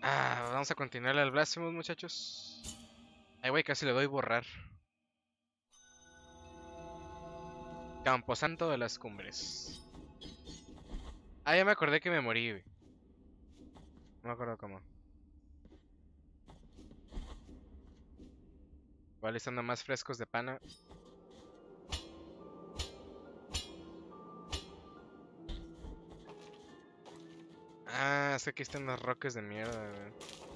Vamos a continuar el Blasphemous, muchachos. Ay, güey, casi le doy borrar. Camposanto de las Cumbres. Ya me acordé que me morí, güey. No me acuerdo cómo. Igual estando más frescos de pana. Es que aquí están las rocas de mierda, güey.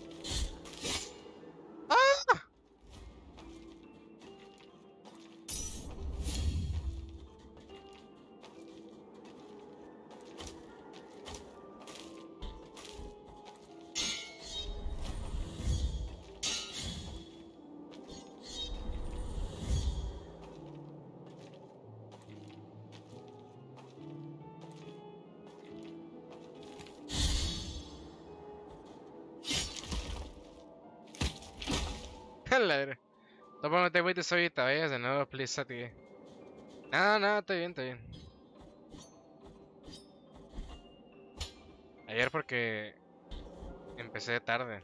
La verga. Tampoco no te agüites ahorita, vayas de nuevo, please, a ti. No, está bien, está bien. Ayer porque empecé tarde.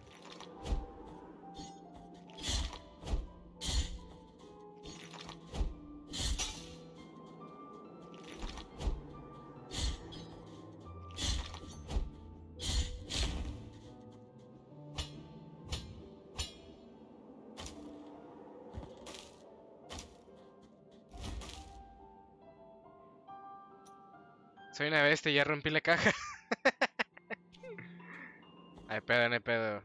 Soy una bestia y ya rompí la caja. Ay, pedo, no hay pedo.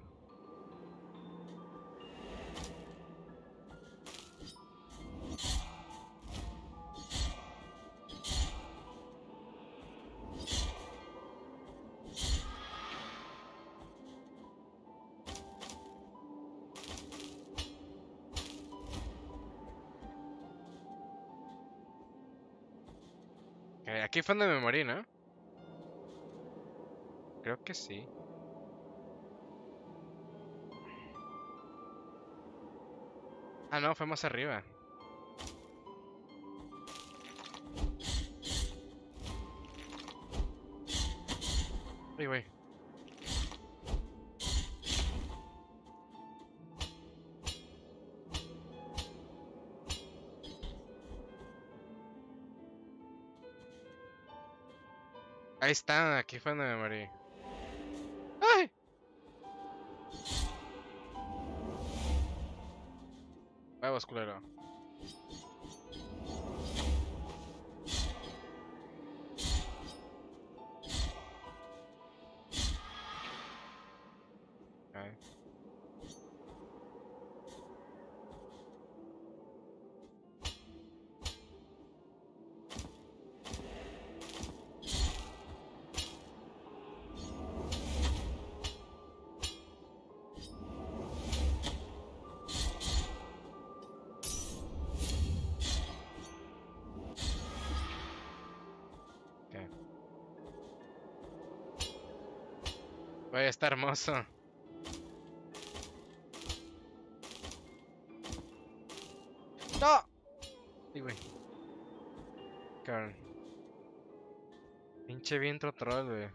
Ok, aquí fue donde me morí, ¿no? Creo que sí. No, fue más arriba. Ay, güey. Ahí está, aquí fue donde me morí. ¡Ay! Huevos, culero. Ay. Ok. Güey, está hermoso. ¡No! Ay, güey. Cabrón. Pinche viento troll, güey.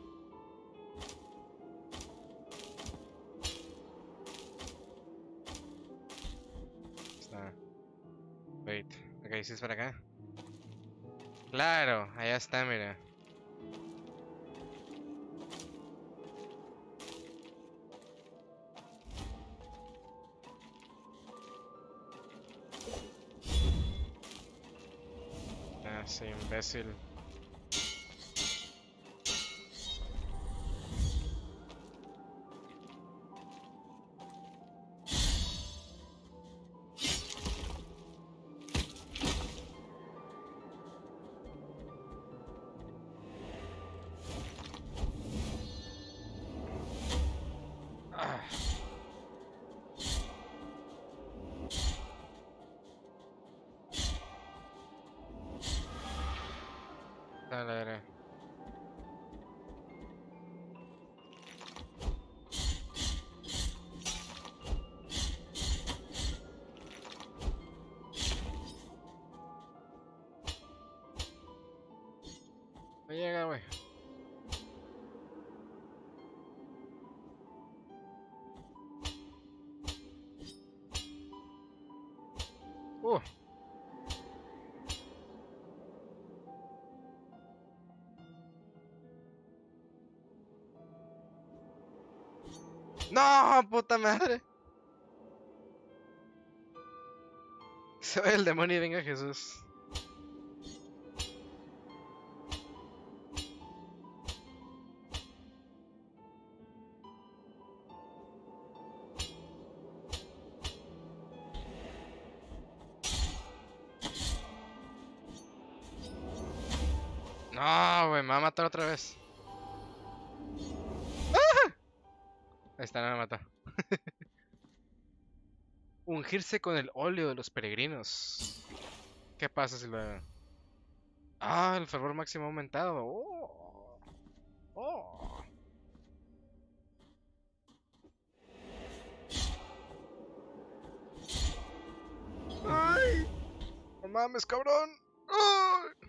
Está. Wait. Ok, ¿sí es para acá? Claro, allá está, mira. Sí, imbécil. Ah, dale, dale. No llega, güey. Uh. No, puta madre. Se ve el demonio y venga Jesús. No, güey, me va a matar otra vez. ¡Ah! Ahí está, no me mató. Ungirse con el óleo de los peregrinos. ¿Qué pasa si lo... Ah, el fervor máximo aumentado. Oh. Oh. ¡Ay! ¡No mames, cabrón! ¡Ay!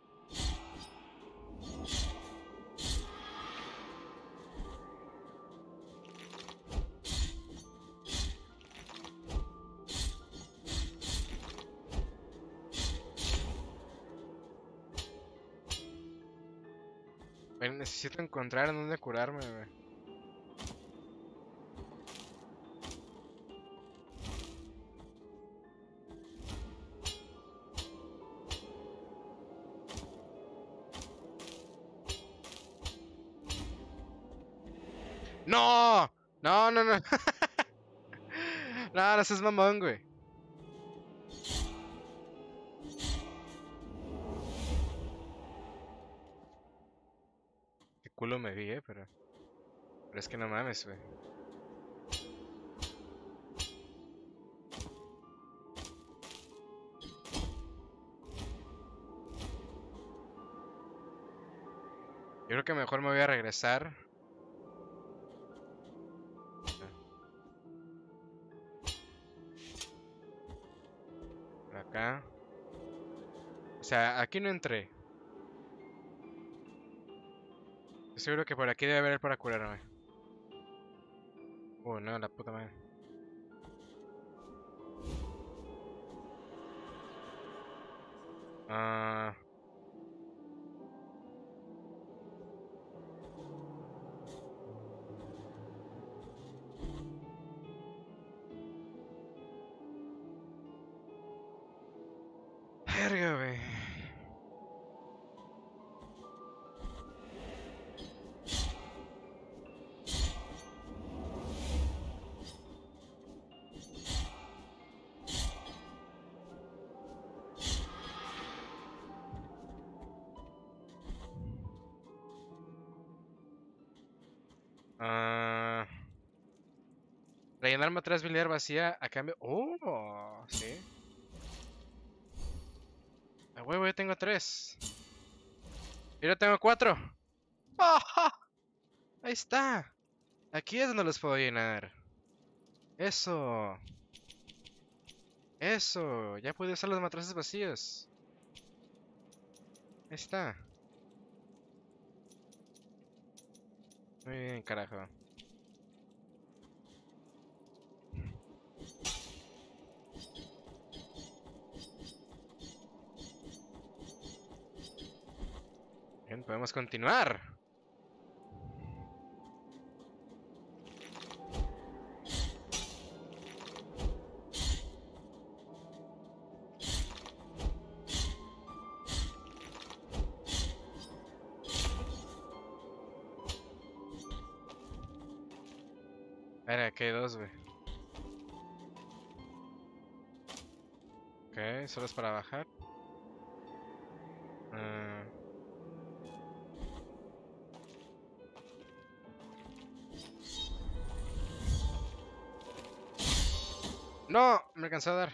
Güey, necesito encontrar en dónde curarme, güey. ¡No! No, no, no. No, no seas mamón, güey. Qué culo me vi, pero... Pero es que no mames, güey. Yo creo que mejor me voy a regresar. Por acá. O sea, aquí no entré. Estoy seguro que por aquí debe haber para curarme. No, la puta madre. Ah... Verga, güey. Ah... Rellenar matraz biliar vacía a cambio... ¡Oh! Sí. A huevo, ya tengo 3. Yo tengo 4. ¡Ah! Ahí está. Aquí es donde los puedo llenar. Eso. Eso. Ya pude usar los matraces vacíos. Ahí está. Muy bien, carajo. Bien, podemos continuar. Espera, aquí hay 2, güey. Ok, solo es para bajar. No, me alcanzó a dar.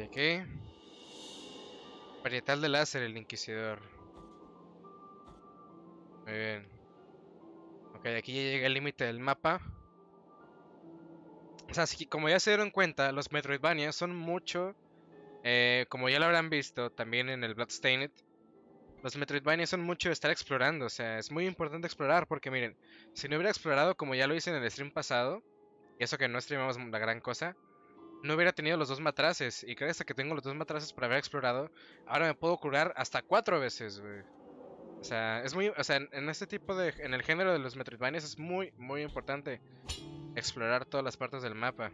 Aquí. Varietal de láser, el inquisidor. Muy bien. Ok, aquí ya llega el límite del mapa. O sea, como ya se dieron cuenta, los Metroidvania son mucho... como ya lo habrán visto también en el Bloodstained, los Metroidvania son mucho de estar explorando. O sea, es muy importante explorar porque miren, si no hubiera explorado como ya lo hice en el stream pasado, y eso que no streamamos la gran cosa, no hubiera tenido los dos matraces. Y gracias a que tengo los dos matraces por haber explorado, ahora me puedo curar hasta 4 veces, güey. O sea, es muy... O sea, en este tipo de... En el género de los Metroidvanias es muy, muy importante explorar todas las partes del mapa.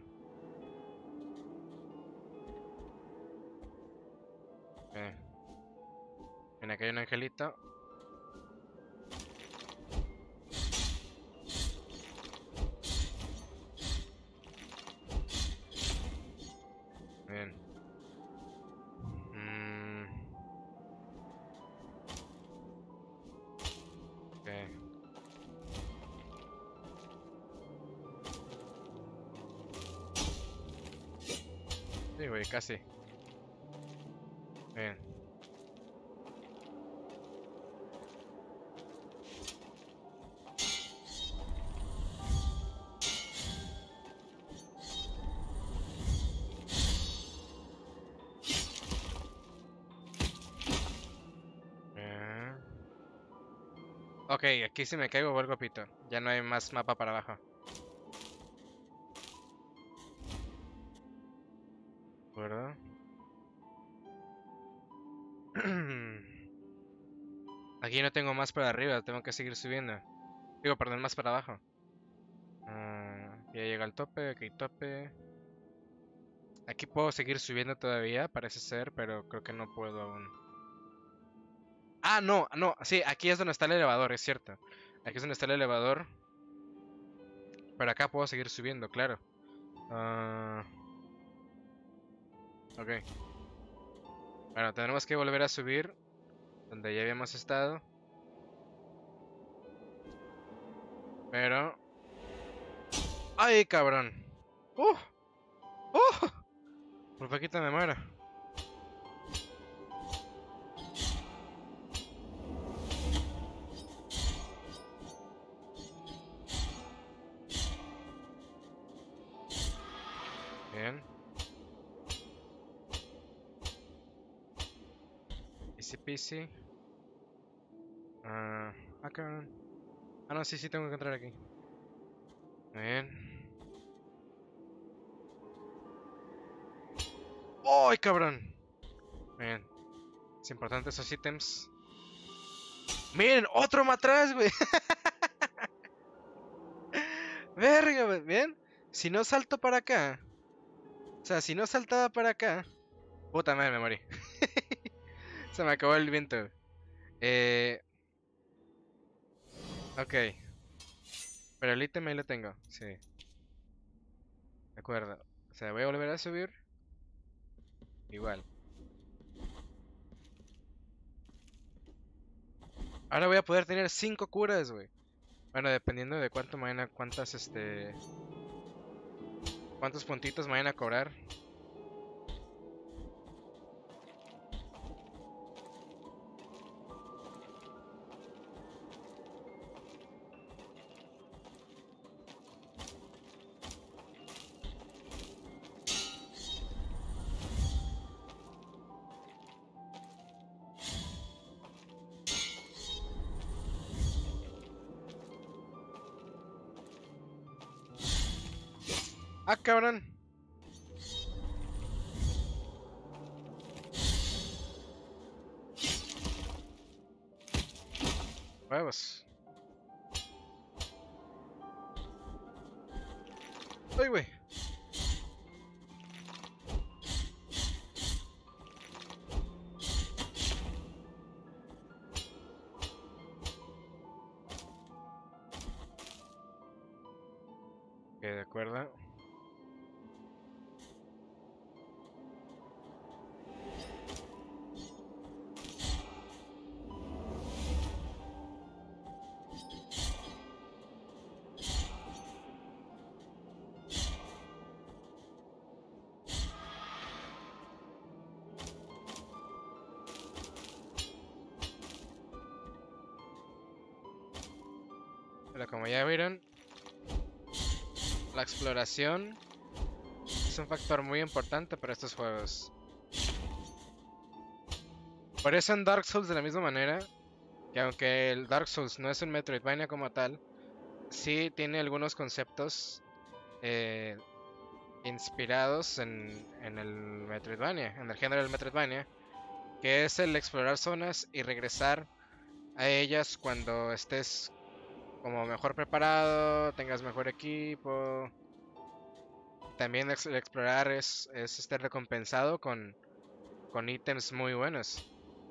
Ven, acá hay un angelito. Bien. Ok. Sí, güey, casi. Bien. Bien. Ok, aquí si me caigo vuelvo pito. Ya no hay más mapa para abajo. ¿De acuerdo? Aquí no tengo más para arriba, tengo que seguir subiendo. Digo, perdón, más para abajo. Ya llega el tope, aquí hay tope. Aquí puedo seguir subiendo todavía, parece ser, pero creo que no puedo aún. Ah, no, no, sí, aquí es donde está el elevador, es cierto. Aquí es donde está el elevador. Pero acá puedo seguir subiendo, claro. Ok. Bueno, tenemos que volver a subir donde ya habíamos estado. Pero... ¡Ay, cabrón! ¡Uh! ¡Uh! Por poquito me muero. Bien. Easy peasy. Cabrón. Ah, no, sí, tengo que entrar aquí. Bien. ¡Ay, cabrón! Bien. Es importante esos ítems. ¡Miren! ¡Otro más atrás, güey! ¡Verga, güey! ¿Bien? Si no salto para acá... O sea, si no saltaba para acá... Puta madre, me morí. Se me acabó el viento. Ok. Pero el ítem ahí lo tengo. Sí. De acuerdo. O sea, voy a volver a subir. Igual. Ahora voy a poder tener 5 curas, güey. Bueno, dependiendo de cuánto me vayan a... cuántos puntitos me vayan a cobrar. ¡Ah, cabrón! Huevos. ¡Ay, güey! Ok, de acuerdo. Pero como ya vieron, la exploración es un factor muy importante para estos juegos. Por eso en Dark Souls de la misma manera, que aunque el Dark Souls no es un Metroidvania como tal, sí tiene algunos conceptos inspirados en el Metroidvania, en el género del Metroidvania, que es el explorar zonas y regresar a ellas cuando estés como mejor preparado, tengas mejor equipo. También el explorar es estar recompensado con ítems muy buenos.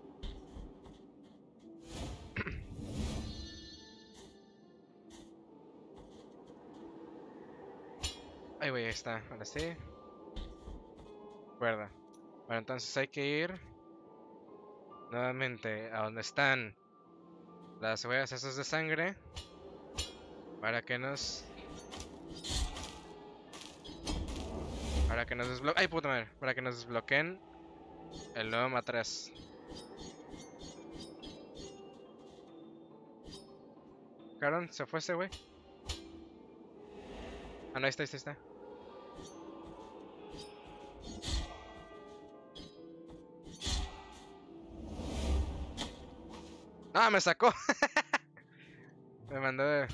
Ay, güey, ahí está. Ahora sí. Recuerda. Bueno, entonces hay que ir nuevamente a donde están las huellas esas de sangre. Para que nos... desbloqueen... ¡Ay, puta madre! Para que nos desbloqueen el nuevo matraz. ¿Caron? ¿Se fue ese güey? Ah, no, ahí está. ¡Ah, me sacó! Me mandó de...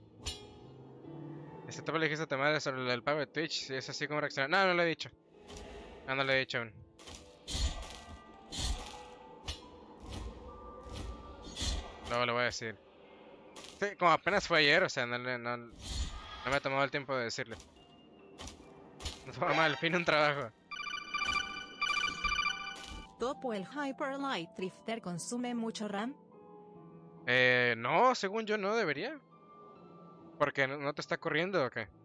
¿tú le dijiste a tu madre sobre el pago de Twitch? Si es así como reaccionar. No, no lo he dicho. No lo he dicho aún. Luego lo voy a decir. Sí, como apenas fue ayer, o sea, no me he tomado el tiempo de decirle. No fue mal, fin un trabajo. ¿Topo el Hyper Light Drifter consume mucho RAM? No, según yo no debería. ¿Porque no te está corriendo o qué?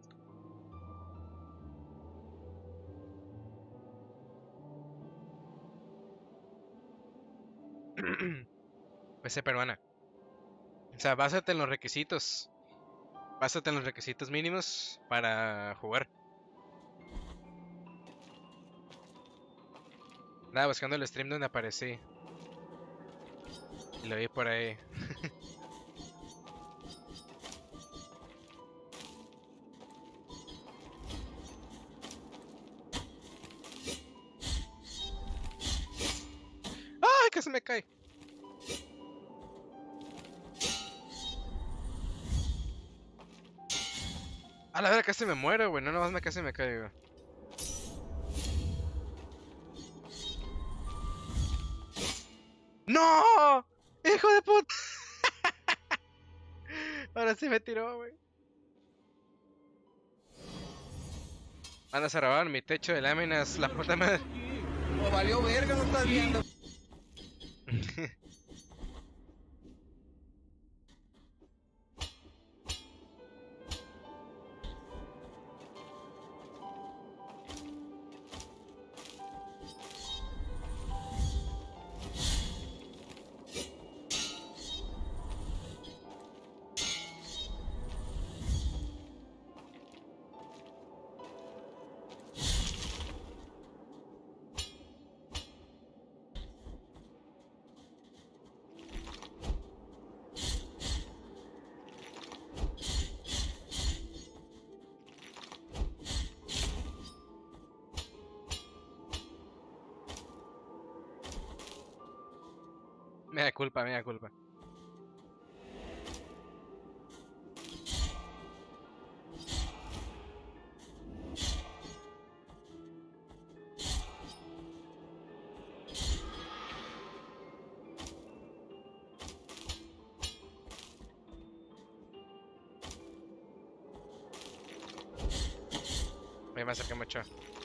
PC peruana. O sea, básate en los requisitos. Básate en los requisitos mínimos para jugar. Nada, buscando el stream donde aparecí. Y lo vi por ahí. ¡Ay, que se me cae! A la verdad casi me muero, güey. No, nomás casi me caigo. ¡No! ¡Hijo de puta! Ahora sí me tiró, güey. Van a robar mi techo de láminas, la puta madre. O valió verga, no estás viendo. Me da culpa, me da culpa. Me acerqué mucho.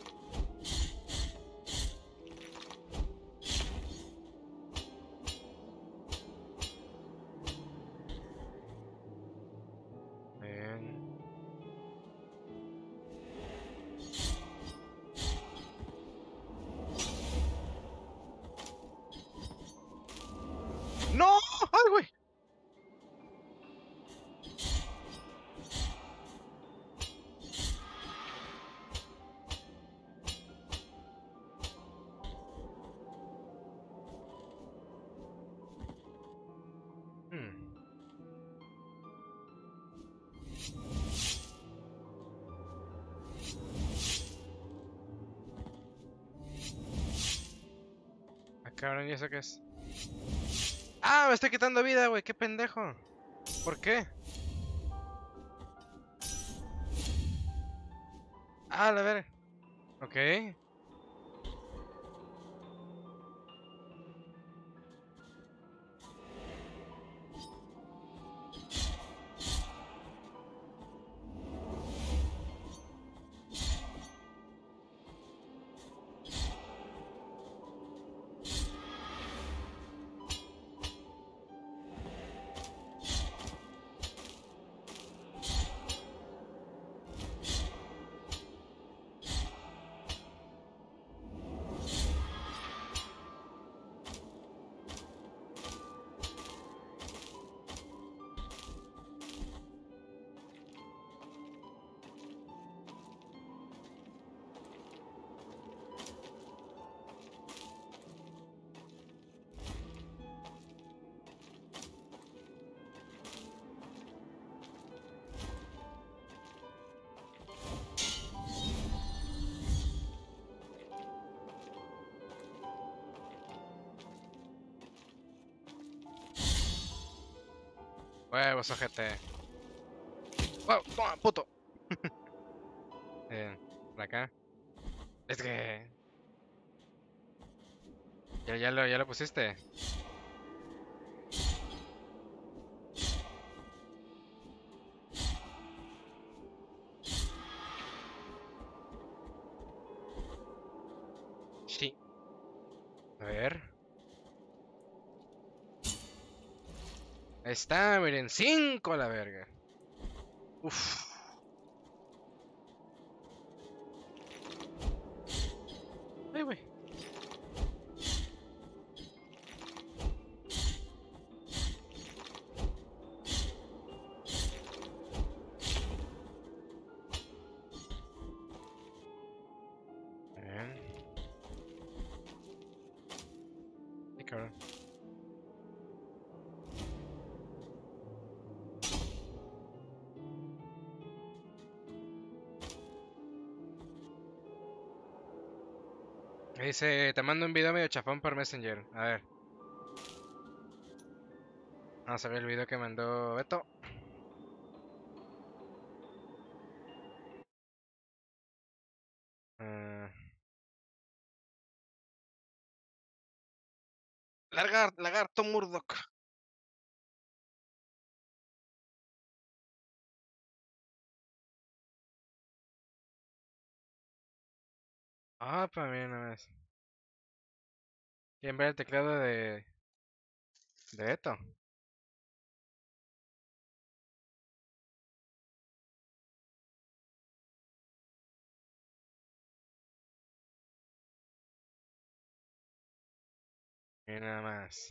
Bien. ¡No! ¡Ay, güey! Cabrón, ¿y eso qué es? ¡Ah! Me estoy quitando vida, güey. ¡Qué pendejo! ¿Por qué? Ah, la ver. Ok. Huevos, ojete. ¡Wow! ¡Toma, puto! Por acá. Es que... Ya lo pusiste. Sí. A ver. Ahí está, miren. 5 a la verga. Uf. Ay, güey. Bien. Ay, cabrón. Dice, te mando un video medio chafón por Messenger. A ver. Vamos a ver el video que mandó Beto. Ah, lagarto Murdoch. Ah, para mí nada más. ¿Quieren ver el teclado de Beto? Miren nada más.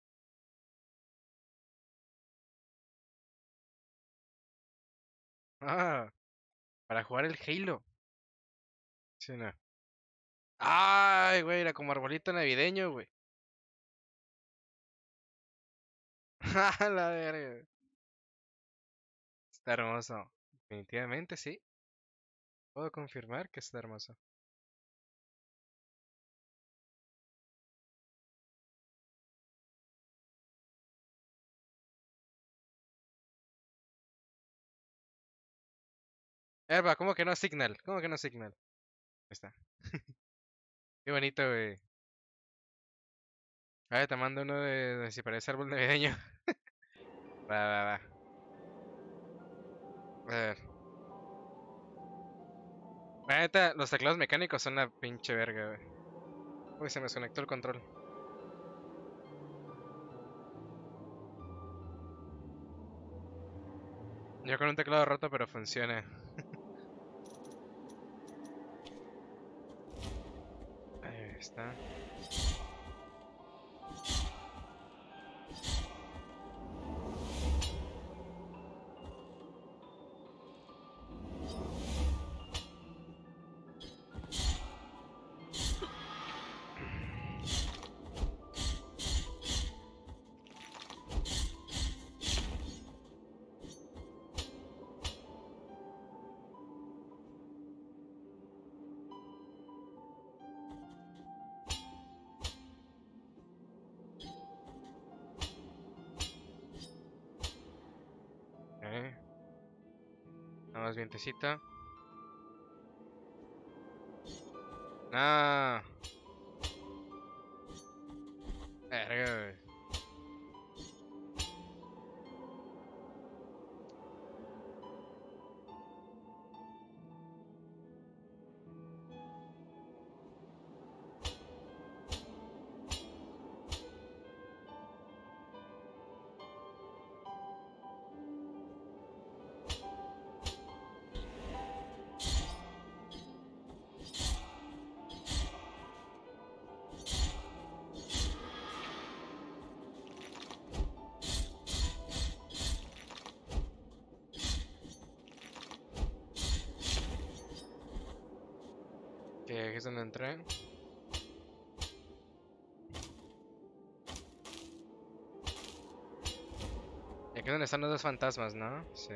Ah, para jugar el Halo. Sí, no. Ay, güey, era como arbolito navideño, güey. A la verga. Está hermoso. Definitivamente sí. Puedo confirmar que está hermoso. Erba, ¿cómo que no Signal? ¿Cómo que no Signal? Ahí está. Qué bonito, güey. A ver, te mando uno de si parece árbol navideño. Va, va, va. A ver. La neta, los teclados mecánicos son una pinche verga, güey. Uy, se me desconectó el control. Yo con un teclado roto, pero funciona. Ahí está. más vientecita. Ah. Verga, güey. Que aquí es donde entré. Y aquí es donde están los dos fantasmas, ¿no? Sí.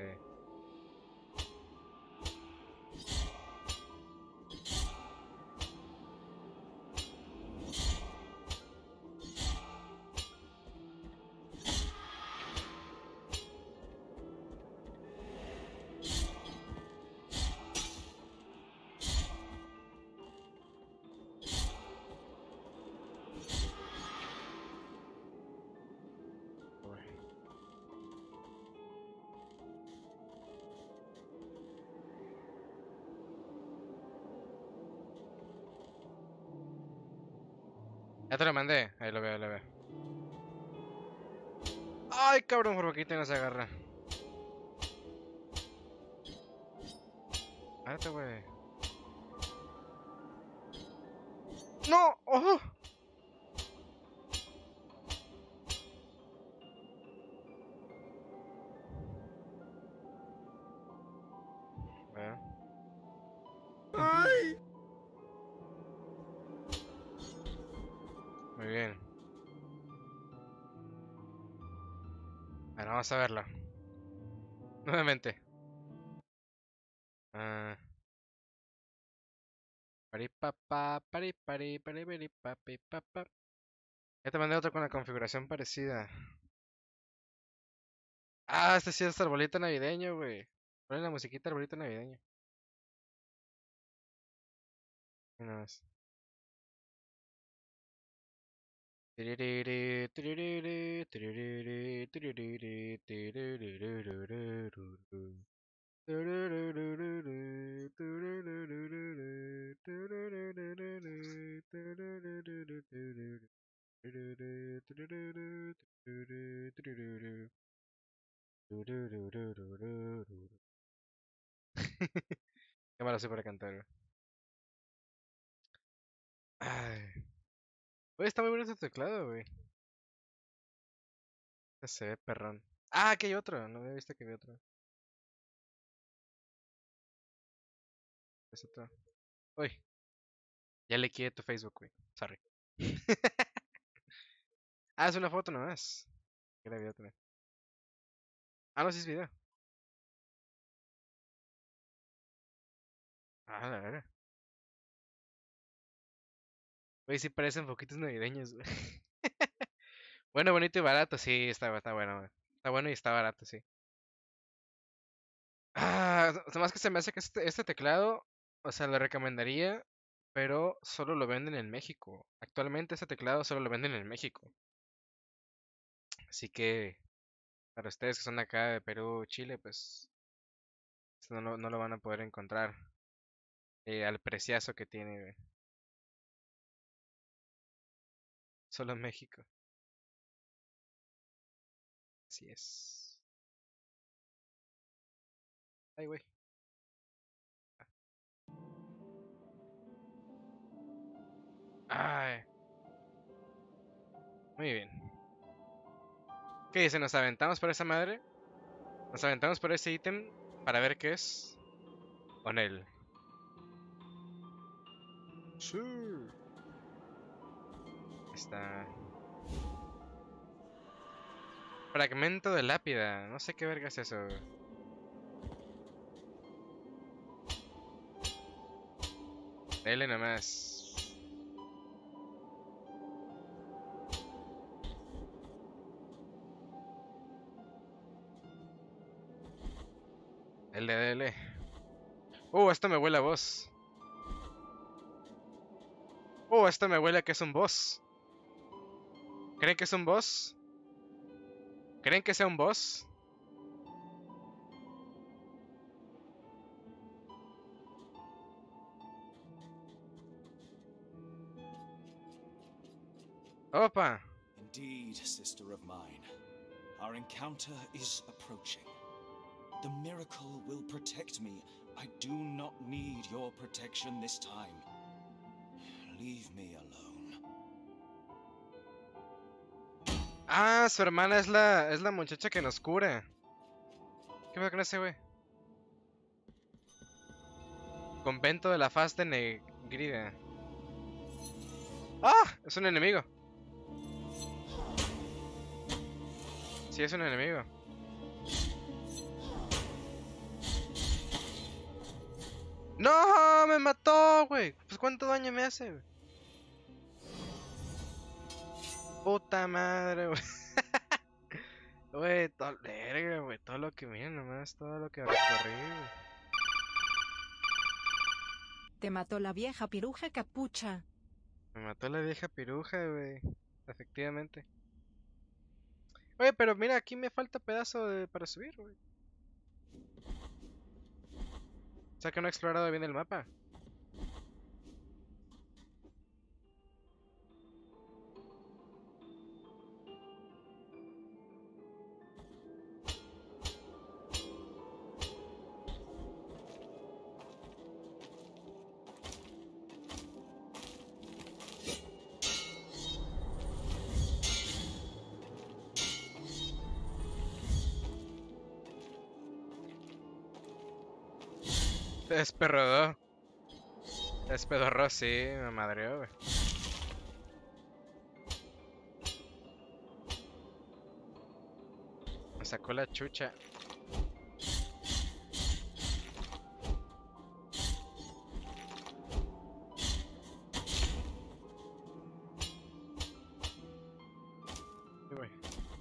Ya te lo mandé. Ahí lo veo, lo veo. Ay, cabrón, por poquito no se agarra. Espérate, güey. ¡No! ¡Ojo! Bueno. ¡Ay! Muy bien. Bueno, vamos a verlo. Nuevamente. Ah. Pari, pa, pa, ya te mandé otro con la configuración parecida. Ah, este sí es arbolito navideño, güey. Ponle la musiquita arbolito navideño. Mira nada más. Tiririri, tiririri, tiririri, tiririri, tiriririririririruru. Turururururu, turururururu, turururururu, turururururu, tururu, turururu, tururu, tururu, turururururu. Qué malo soy para cantar, güey. Ay. Güey, está muy bonito tu teclado, güey. Se ve perrón. Ah, aquí hay otro. No había visto que había otro. Es otro. Uy, ya le quité tu Facebook, güey. Sorry. Ah, es una foto nomás. Que era video también. Ah, no, sí es video. Ah, la verdad. Güey, sí parecen foquitos navideños, güey. Bueno, bonito y barato, sí, está bueno, güey. Está bueno y está barato, sí. Ah, más que se me hace que este teclado, o sea, lo recomendaría, pero solo lo venden en México. Actualmente este teclado solo lo venden en México. Así que, para ustedes que son de acá de Perú, Chile, pues no lo van a poder encontrar al preciazo que tiene, güey. Solo en México. Así es. Ay, güey. Ay, muy bien. ¿Qué dice? ¿Nos aventamos por esa madre? ¿Nos aventamos por ese ítem para ver qué es? Con él. Sí. Está. Fragmento de lápida. No sé qué verga es eso. Dele nomás. Dele. Esto me huele a boss. Esto me huele a que es un boss. ¿Creen que es un boss? ¿Creen que sea un boss? Opa. Indeed, sister of mine. Our encounter is approaching. The miracle will protect me. I do not need your protection this time. Leave me alone. Ah, su hermana es la muchacha que nos cura. ¿Qué pasa con ese güey? Convento de la Faz de Negrida. ¡Ah! Es un enemigo. Sí, es un enemigo. ¡No! ¡Me mató, güey! Pues ¿cuánto daño me hace, güey? Puta madre, güey. Güey, verga, güey. Todo lo que viene nomás, todo lo que recorrí, güey. Te mató la vieja piruja capucha. Me mató la vieja piruja, güey. Efectivamente. Oye, pero mira, aquí me falta para subir, güey. O sea que no he explorado bien el mapa. Se despedorró. Se despedorró, sí, me madreó, güey. Me sacó la chucha. Sí, güey.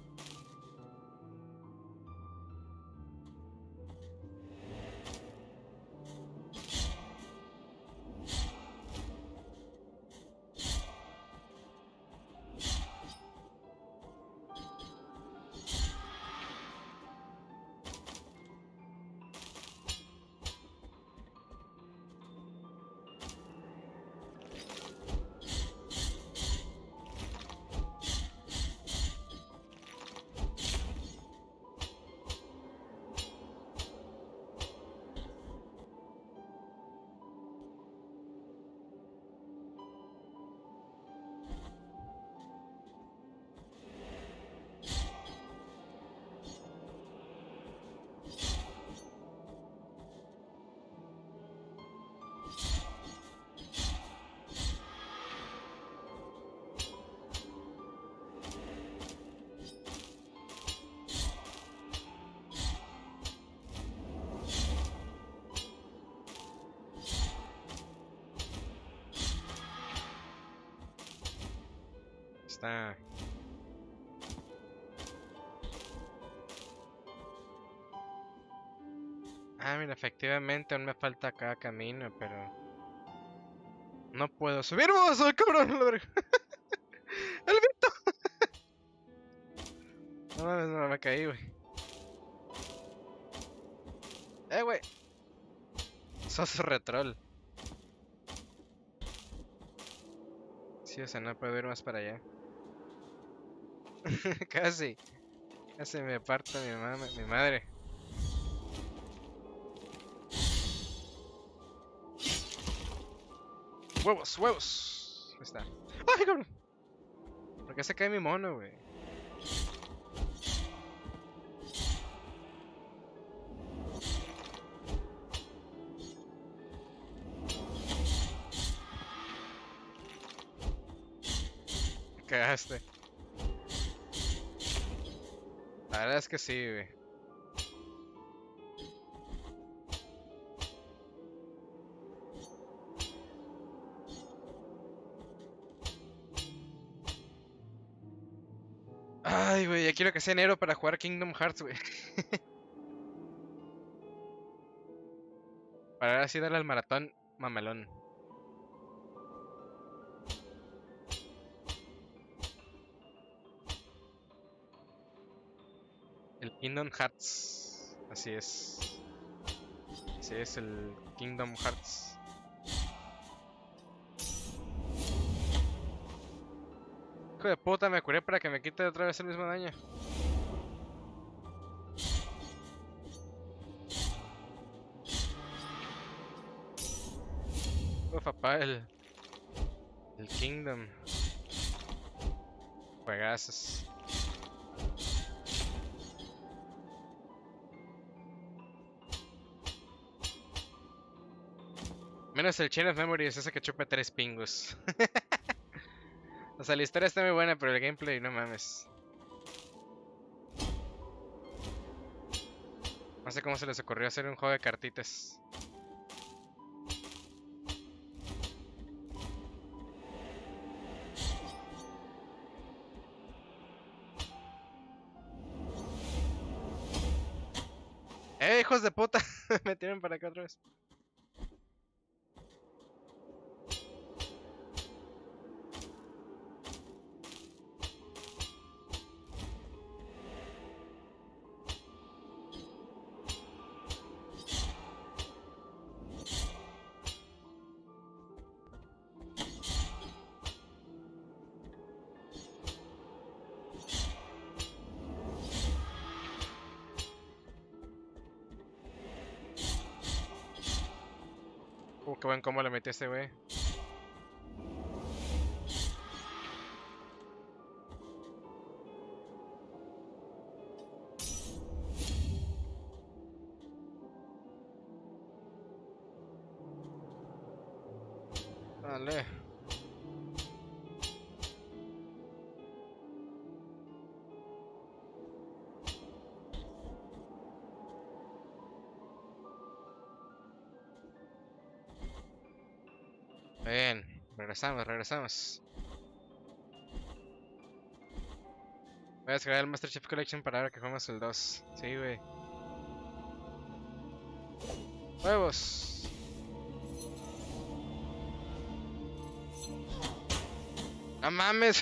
Está. Ah, mira, efectivamente aún me falta cada camino, pero no puedo subir vos, ¡ay, cabrón! La verga. ¡El viento! No mames, no me caí, güey. Güey. Sos retrol. Sí, o sea, no puedo ir más para allá. Casi. Casi me parto mi madre. ¡Huevos, huevos! Ahí está. ¡Ay, cabrón! ¿Por qué se cae mi mono, güey? Me cagaste. La verdad es que sí, güey. Ay, güey, ya quiero que sea enero para jugar Kingdom Hearts, güey. Para así darle al maratón mamelón. El Kingdom Hearts. Así es. Así es el Kingdom Hearts. Hijo de puta, me curé para que me quite otra vez el mismo daño. Uf, papá, el Kingdom. Juegazos. Menos el Chain of Memories, ese que chupa 3 pingos. O sea, la historia está muy buena, pero el gameplay, no mames. No sé cómo se les ocurrió hacer un juego de cartitas. Hijos de puta! Me tiran para acá otra vez. Qué buen combo le metí a ese güey. Dale. Bien, regresamos. Voy a descargar el Master Chief Collection para ahora que jugamos el 2. Sí, güey. ¡Huevos! ¡No mames!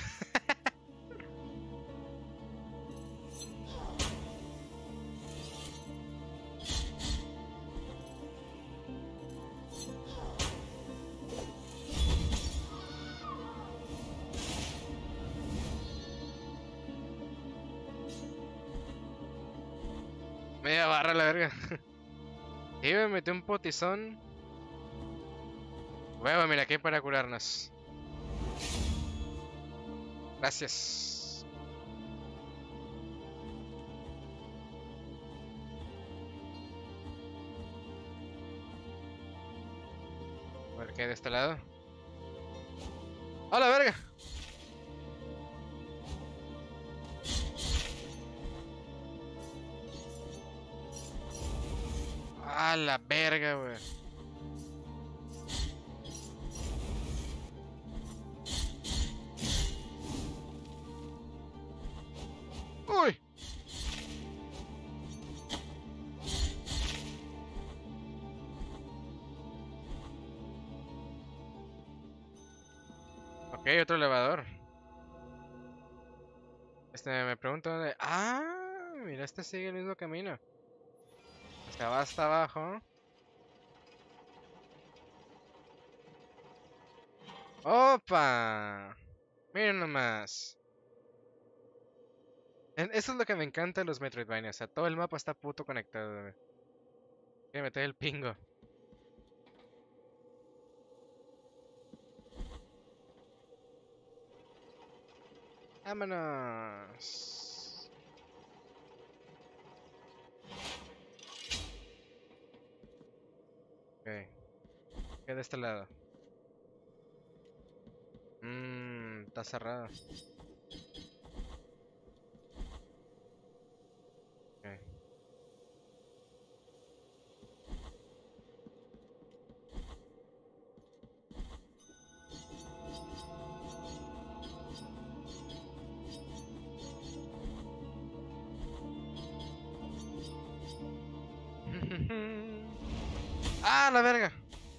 Media barra la verga. Y me metí un potizón. Huevo, mira, aquí hay para curarnos. Gracias. A ver qué hay de este lado. ¡A la verga! ¡A la verga, güey! ¡Uy! Ok, otro elevador. Me pregunto dónde... ¡Ah! Mira, este sigue el mismo camino. O sea, va hasta abajo. ¡Opa! Miren nomás. Eso es lo que me encanta de los Metroidvania. O sea, todo el mapa está puto conectado. Voy a meter el pingo. Vámonos. Ok. ¿Qué de este lado? Está cerrado. Ok. ¡Ah, la verga!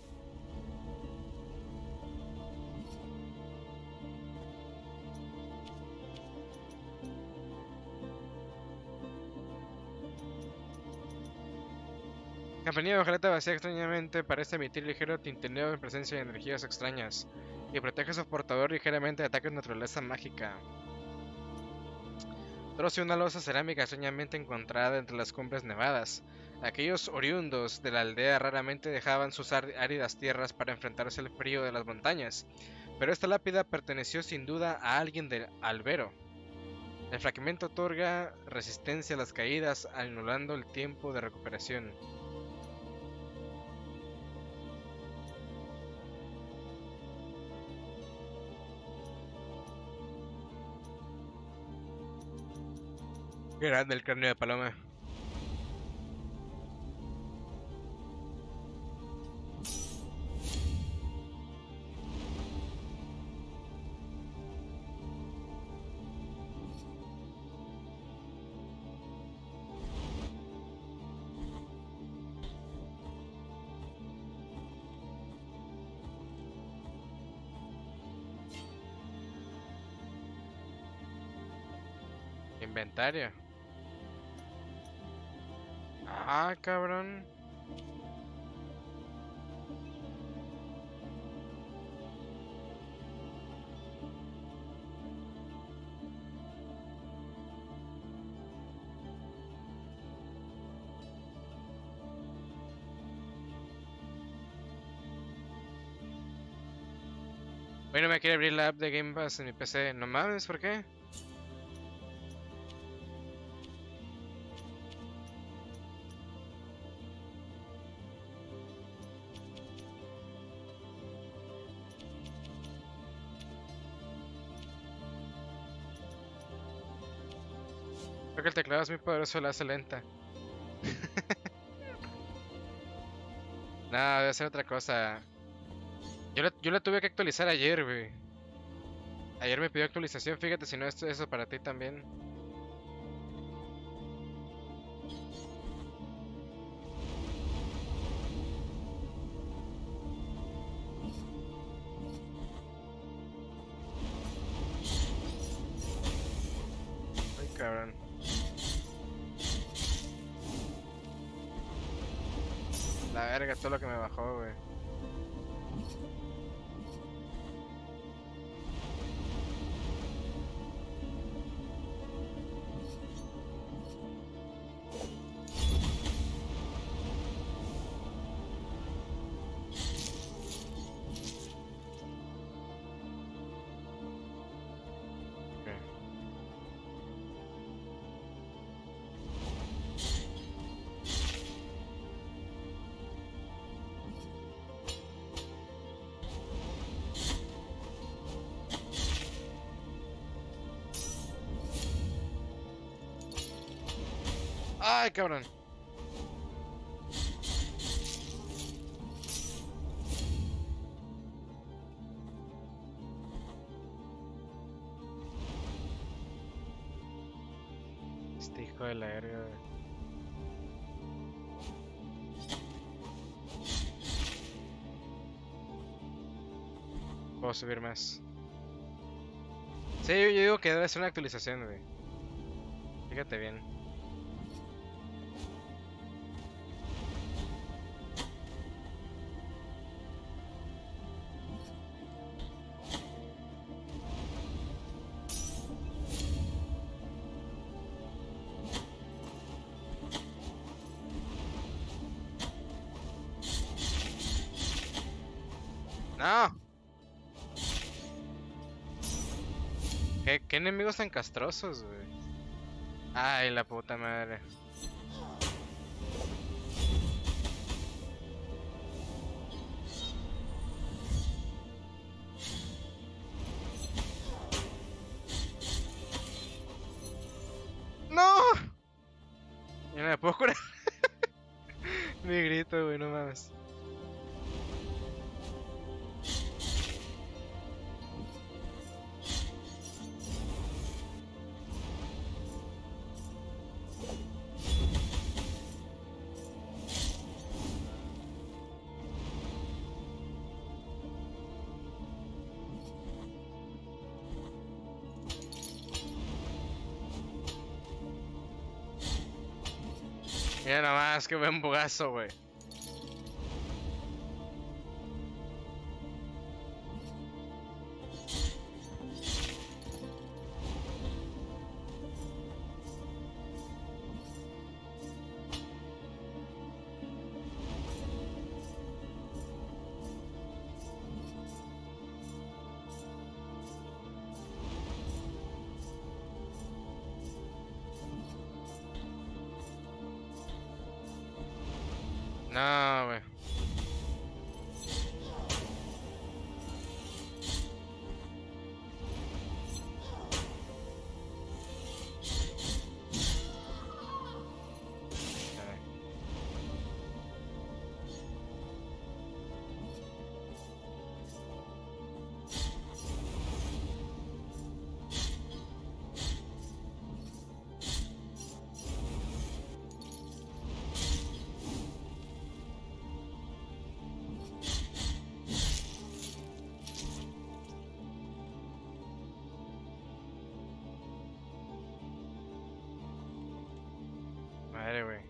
Campanilla de hojalata vacía extrañamente parece emitir ligero tintineo en presencia de energías extrañas y protege a su portador ligeramente de ataques de naturaleza mágica. Troce una losa cerámica extrañamente encontrada entre las cumbres nevadas. Aquellos oriundos de la aldea raramente dejaban sus áridas tierras para enfrentarse al frío de las montañas, pero esta lápida perteneció sin duda a alguien de Albero. El fragmento otorga resistencia a las caídas, anulando el tiempo de recuperación. Grande el cráneo de paloma. Inventario. Ah, cabrón. Hoy no me quiere abrir la app de Game Pass en mi PC. No mames, ¿por qué? Creo que el teclado es muy poderoso, la hace lenta. Nada, debe ser otra cosa. Yo la tuve que actualizar ayer, güey. Ayer me pidió actualización, fíjate si no es eso para ti también. Ay, cabrón. La verga, todo lo que me bajó, güey. Ay, cabrón. Este hijo de la verga, güey. Puedo subir más. Sí, yo digo que debe ser una actualización, güey. Fíjate bien. ¡No! ¿Qué enemigos tan castrosos, güey? Ay, la puta madre. ¡No! Ya no me puedo curar. Mi grito, güey, no mames. Mira nomás, qué buen bugazo, güey. No, güey. Madre, güey.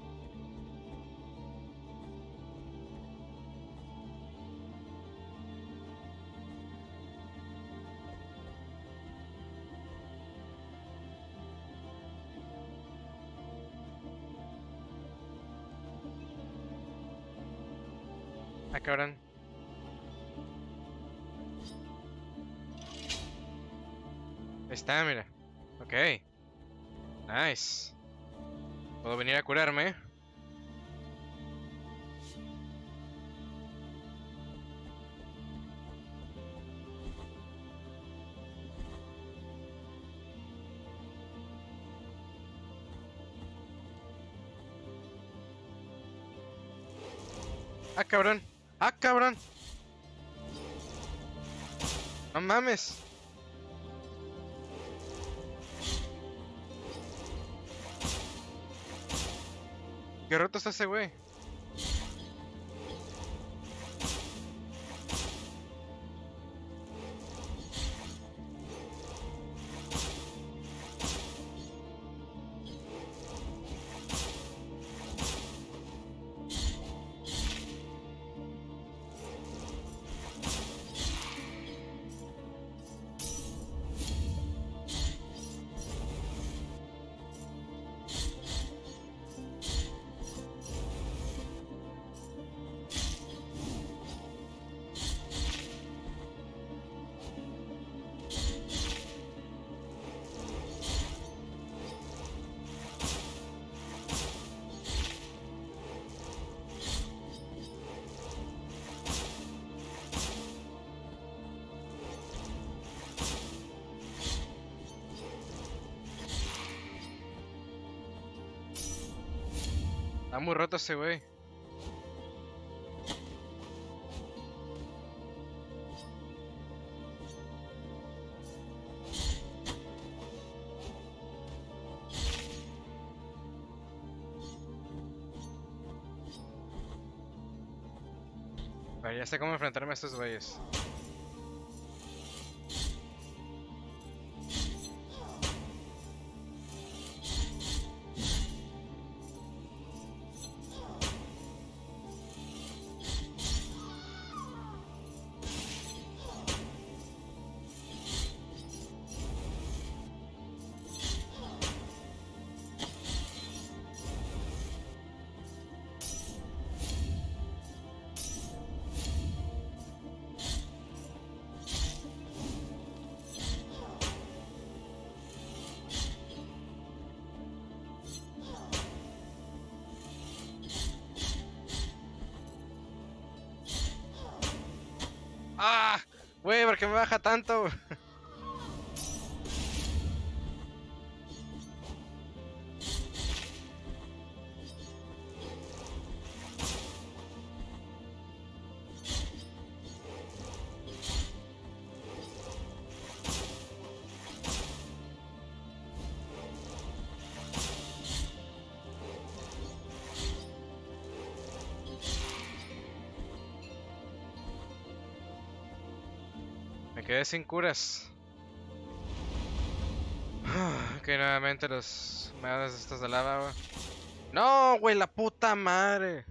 Ah, cabrón. Ahí está, mira. Ok. Nice. Puedo venir a curarme. Ah, cabrón. Ah, cabrón. No mames. Qué roto está ese güey. Está muy roto ese güey. Vale, ya sé cómo enfrentarme a estos güeyes. ¡Ah! Güey, ¿por qué me baja tanto? Me quedé sin curas. Ok, nuevamente los medallas estos de lava, güey. No, güey, la puta madre.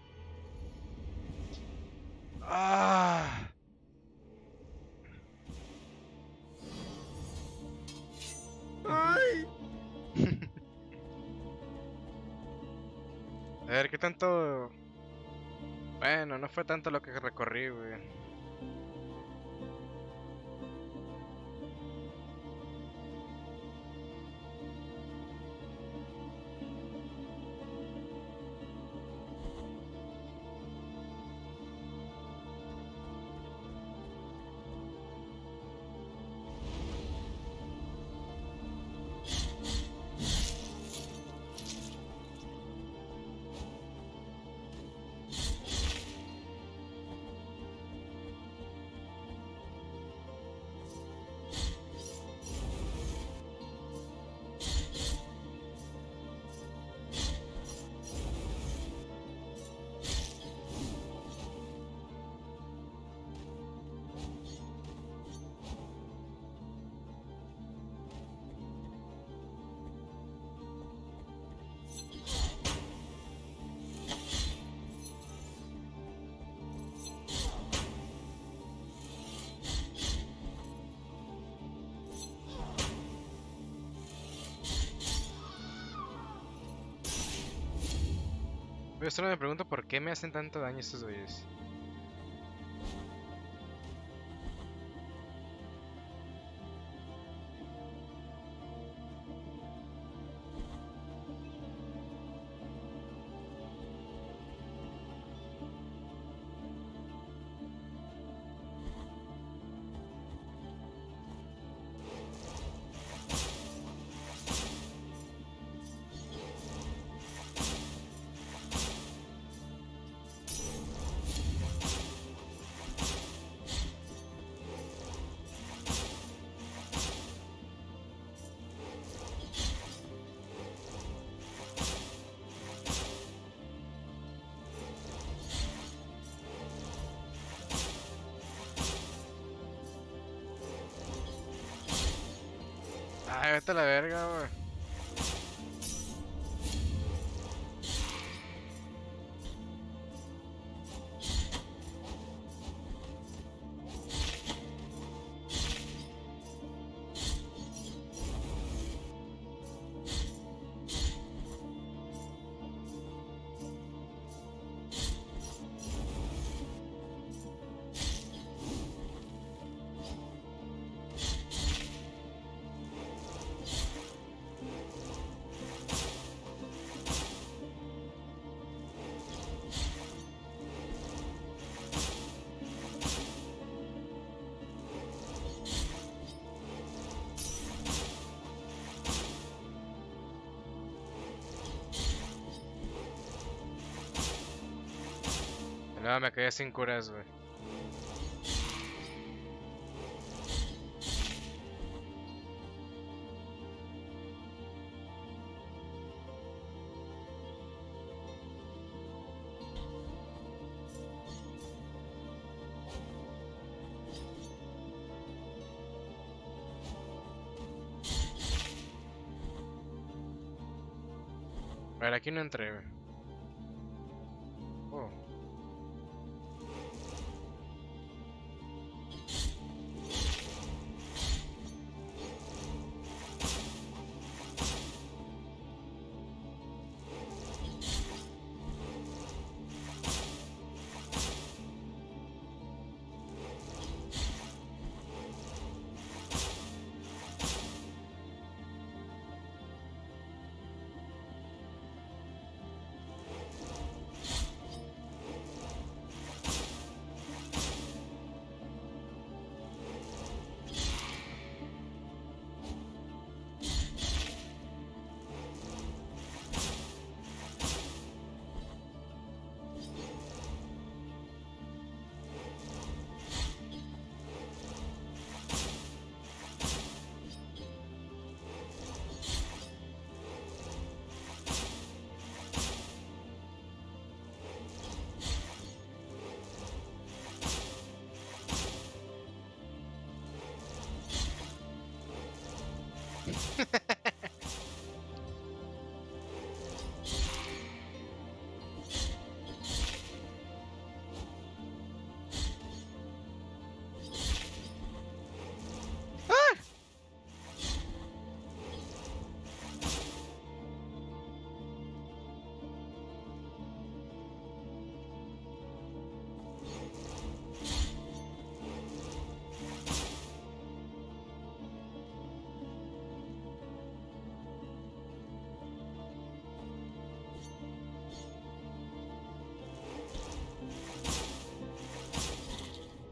Ah. ¡Ay! A ver, ¿qué tanto? Bueno, no fue tanto lo que recorrí, güey. Yo solo me pregunto por qué me hacen tanto daño estos güeyes. Ay, vete a la verga, güey. No, me quedé sin curas, güey. A ver, aquí no entré, güey. Oh.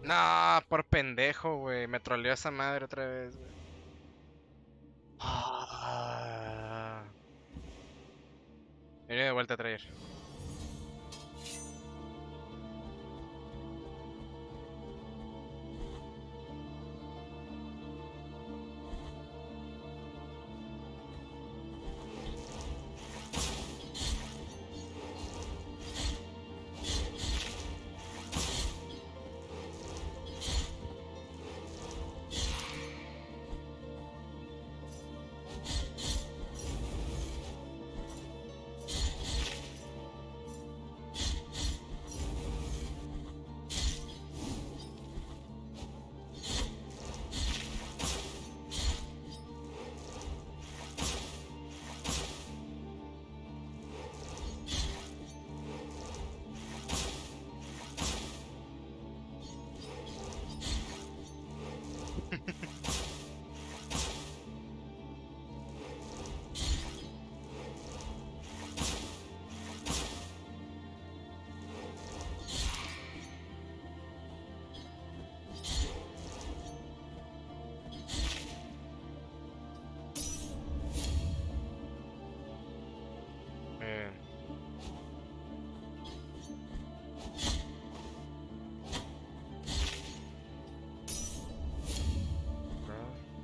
No, por pendejo, güey. Me troleó esa madre otra vez, güey. Ah. Viene de vuelta a traer. Eh, no.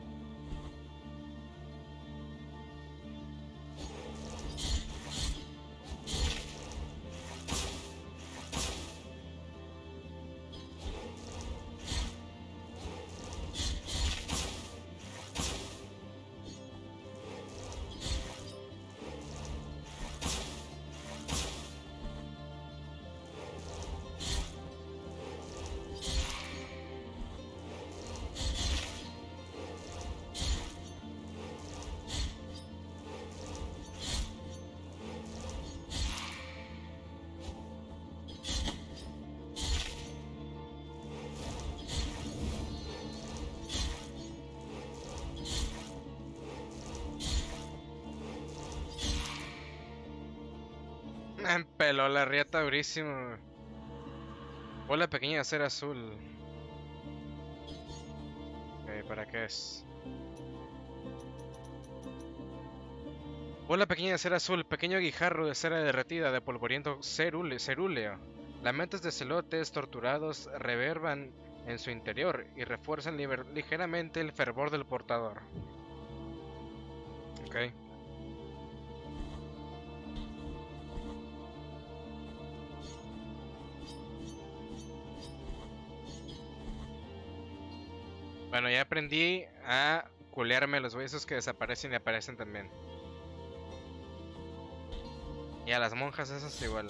Me empeló la rieta durísimo, güey. Bola pequeña de acero azul. Ok, ¿para qué es? Bola pequeña de cera azul, pequeño guijarro de cera derretida de polvoriento cerúleo. Lamentos de celotes torturados reverban en su interior y refuerzan ligeramente el fervor del portador. Ok. Bueno, ya aprendí a culearme a los huesos que desaparecen y aparecen también. Y a las monjas esas igual.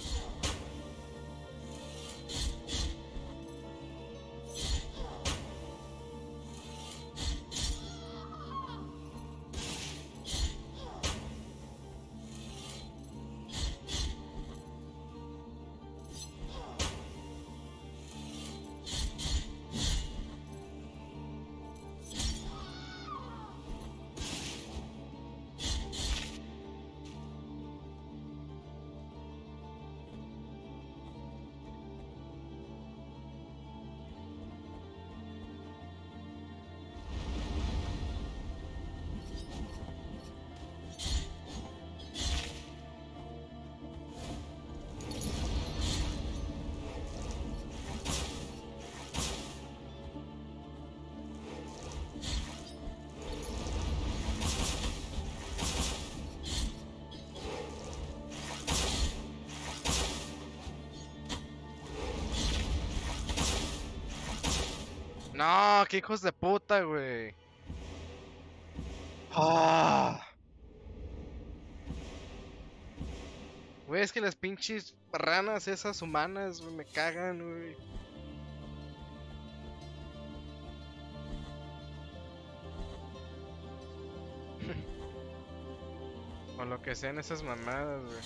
No, qué hijos de puta, güey. Ah. Güey, es que las pinches ranas esas humanas, güey, me cagan, güey. O lo que sean esas mamadas, güey.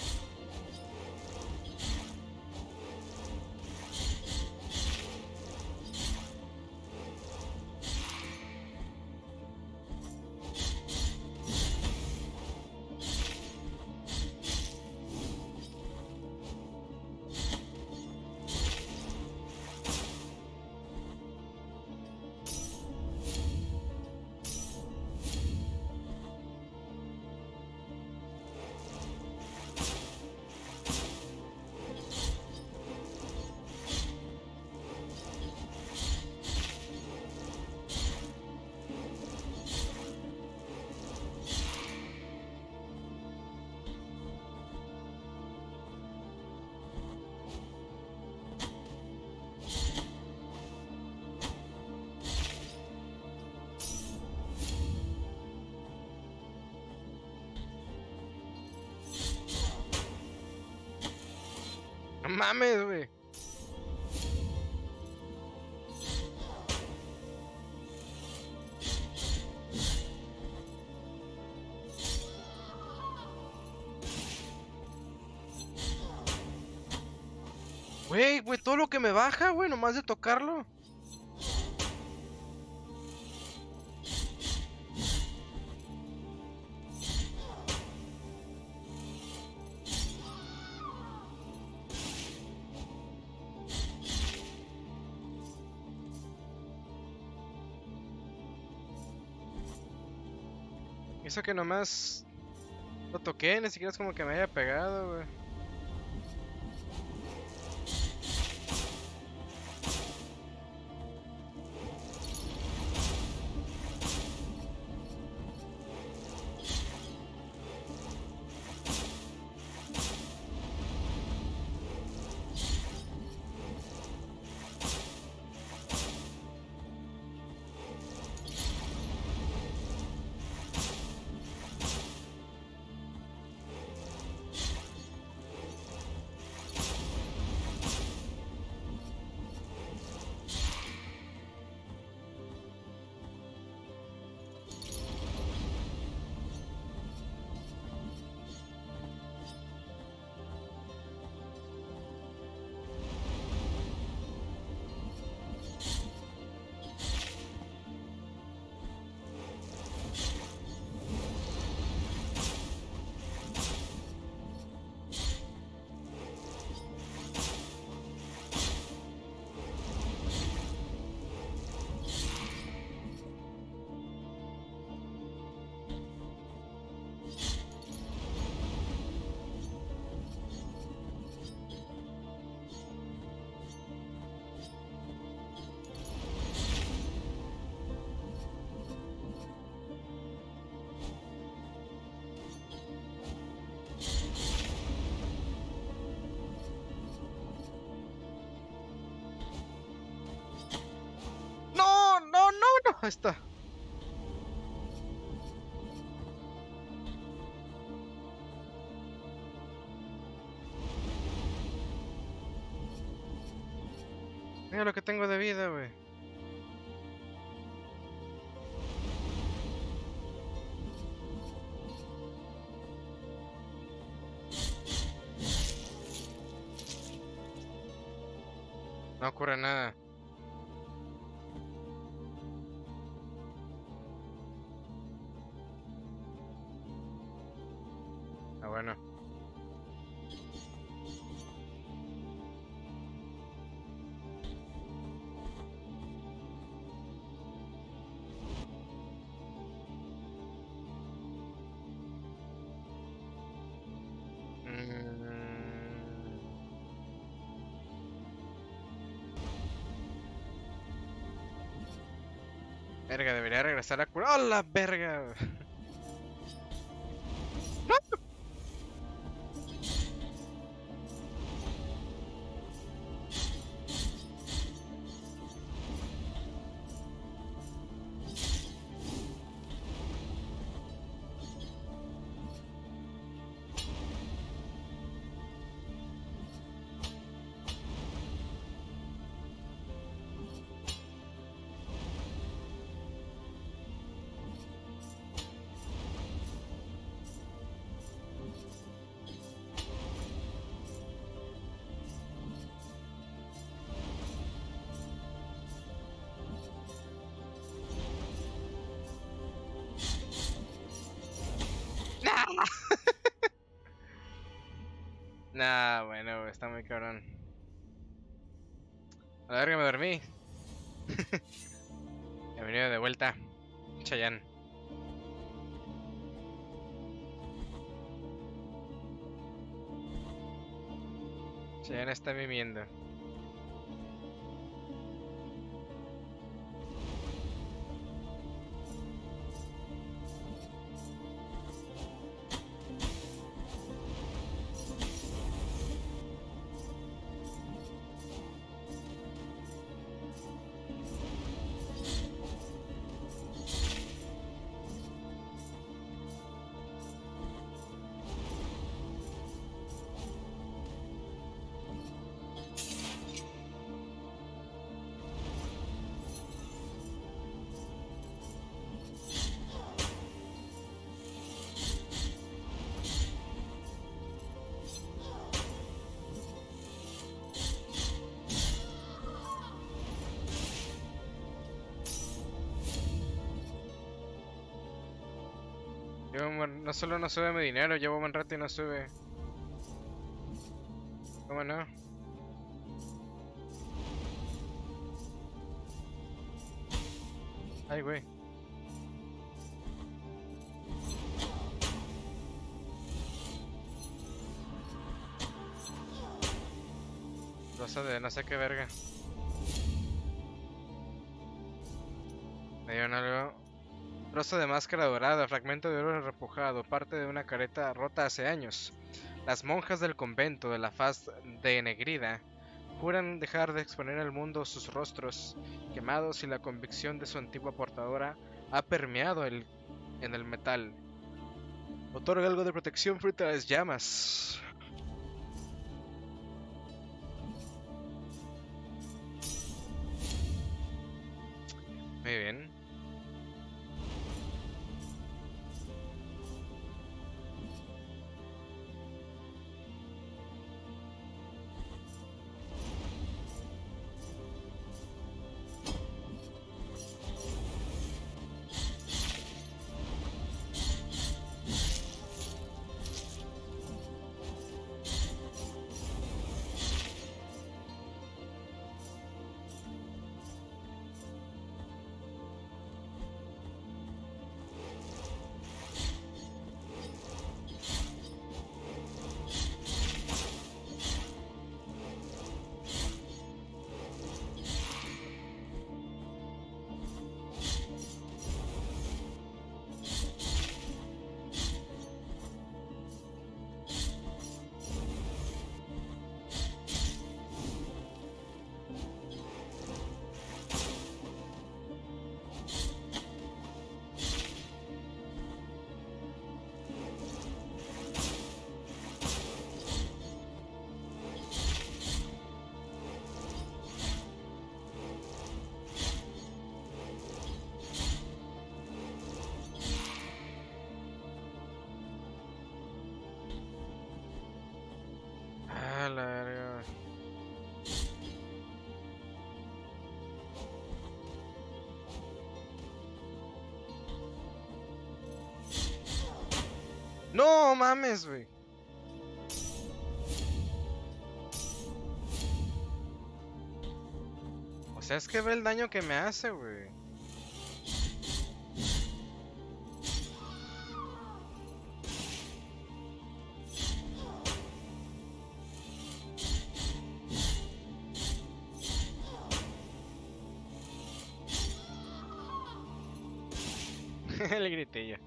mames, güey. Güey, todo lo que me baja, güey, nomás de tocarlo. Eso que nomás lo toqué, ni siquiera es como que me haya pegado, güey. Ahí está. Mira lo que tengo de vida, güey. No ocurre nada. Ah, bueno. Verga, debería regresar a curar. ¡Oh, la verga! Nah, bueno, está muy cabrón. A la verga, me dormí. He venido de vuelta. Chayanne. Chayanne está mimiendo. No solo no sube mi dinero, llevo un buen rato y no sube. ¿Cómo no? Ay, güey. Trozo de no sé qué verga. Me dieron algo. Trozo de máscara dorada, fragmento de oro repujado, parte de una careta rota hace años. Las monjas del convento de la faz de Negrida juran dejar de exponer al mundo sus rostros quemados y la convicción de su antigua portadora ha permeado en el metal. Otorga algo de protección frente a las llamas. Muy bien. Ah, la verga. No mames, güey. O sea, es que ve el daño que me hace, güey. El gritillo.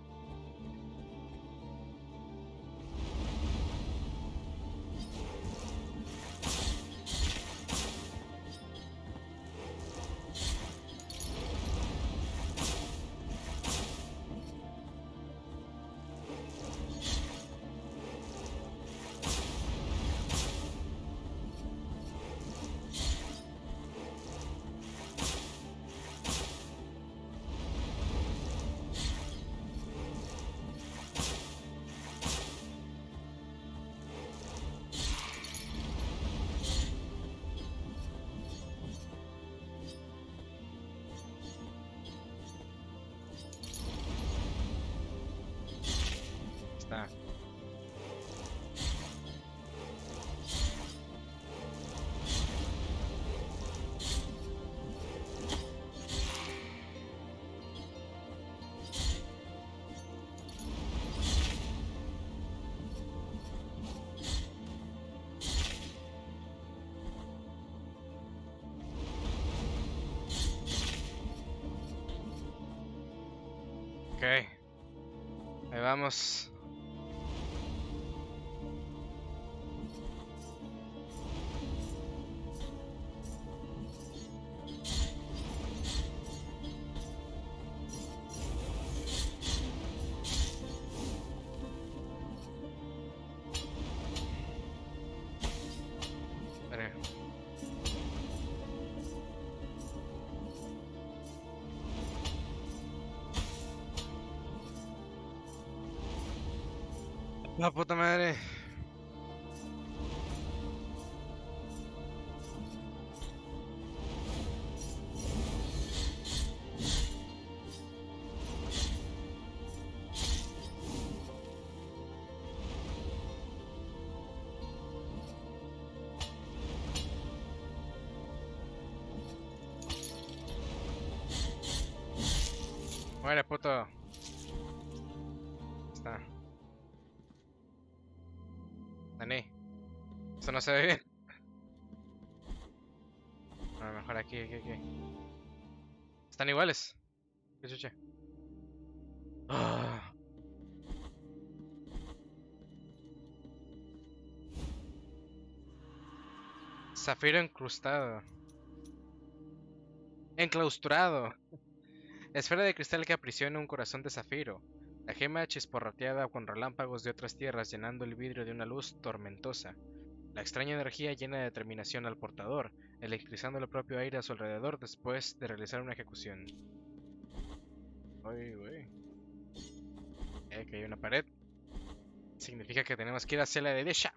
Está. Ok. Ahí vamos. Espere. La puta madre. Muere, puto. Está. Dani. Eso no se ve bien. A lo mejor aquí. Están iguales. ¿Qué chuche? Ah. Zafiro incrustado. Enclaustrado. Esfera de cristal que aprisiona un corazón de zafiro. La gema chisporroteada con relámpagos de otras tierras llenando el vidrio de una luz tormentosa. La extraña energía llena de determinación al portador, electrizando el propio aire a su alrededor después de realizar una ejecución. Uy, uy. Que hay una pared. Significa que tenemos que ir hacia la derecha.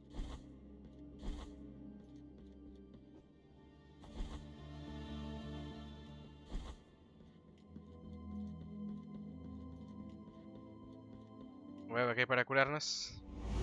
Huevo, aquí para curarnos.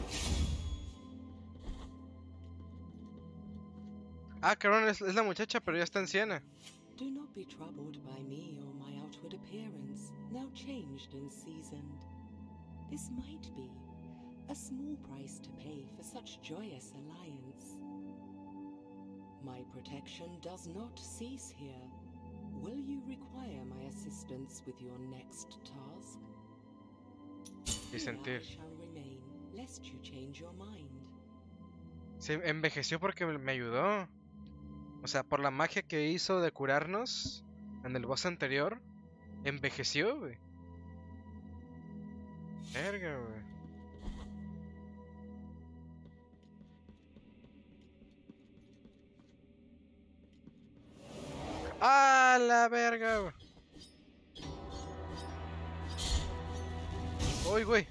Ah, cabrón, es la muchacha, pero ya está anciana. Do not be troubled by me or my outward appearance, now changed and seasoned. This might be a small price to pay for such joyous alliance. My protection does not cease here. Will you require my assistance with your next task? Y sentir. Here I shall remain, lest you change your mind. Se envejeció porque me ayudó. O sea, por la magia que hizo de curarnos en el boss anterior, envejeció, güey. Verga, güey. ¡Ah, la verga, güey! ¡Uy, güey!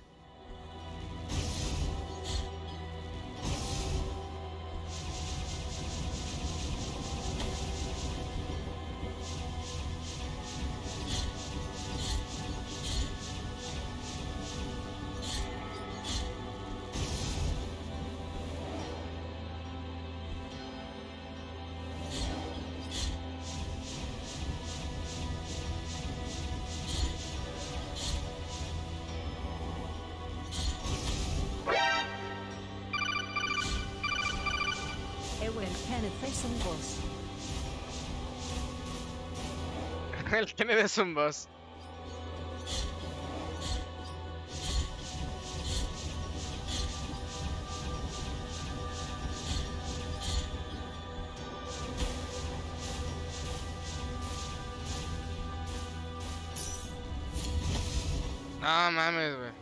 Ewell Kenneth es un boss. El Kenneth es un boss. No mames, güey.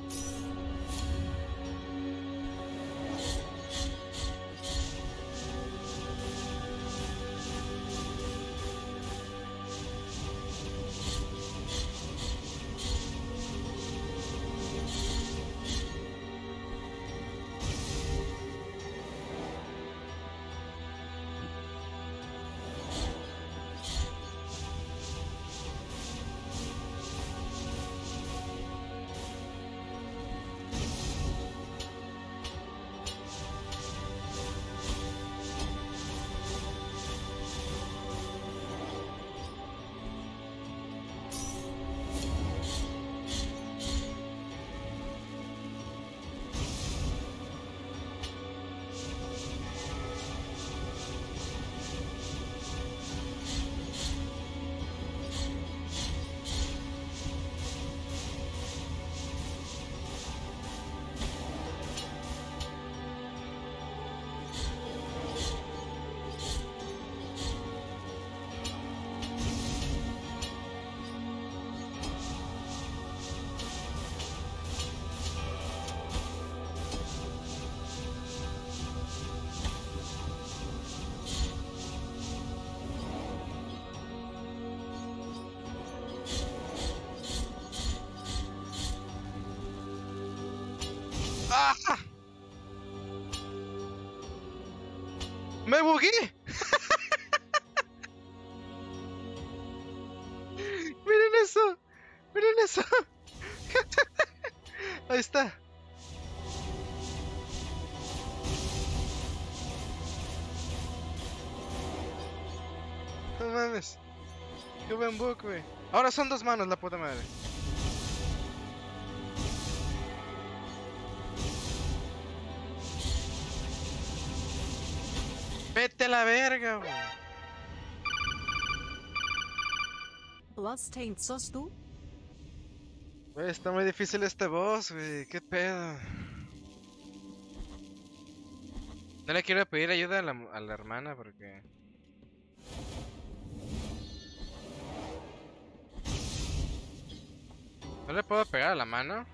¡Ah! ¡Me bugué! ¡Miren eso! ¡Miren eso! Ahí está. No mames. Qué buen book, güey. Ahora son 2 manos, la puta madre. Vete a la verga, güey. Bloodstained, ¿sos tú? Güey, está muy difícil este boss, güey. ¿Qué pedo? No le quiero pedir ayuda a la hermana porque... ¿No le puedo pegar a la mano?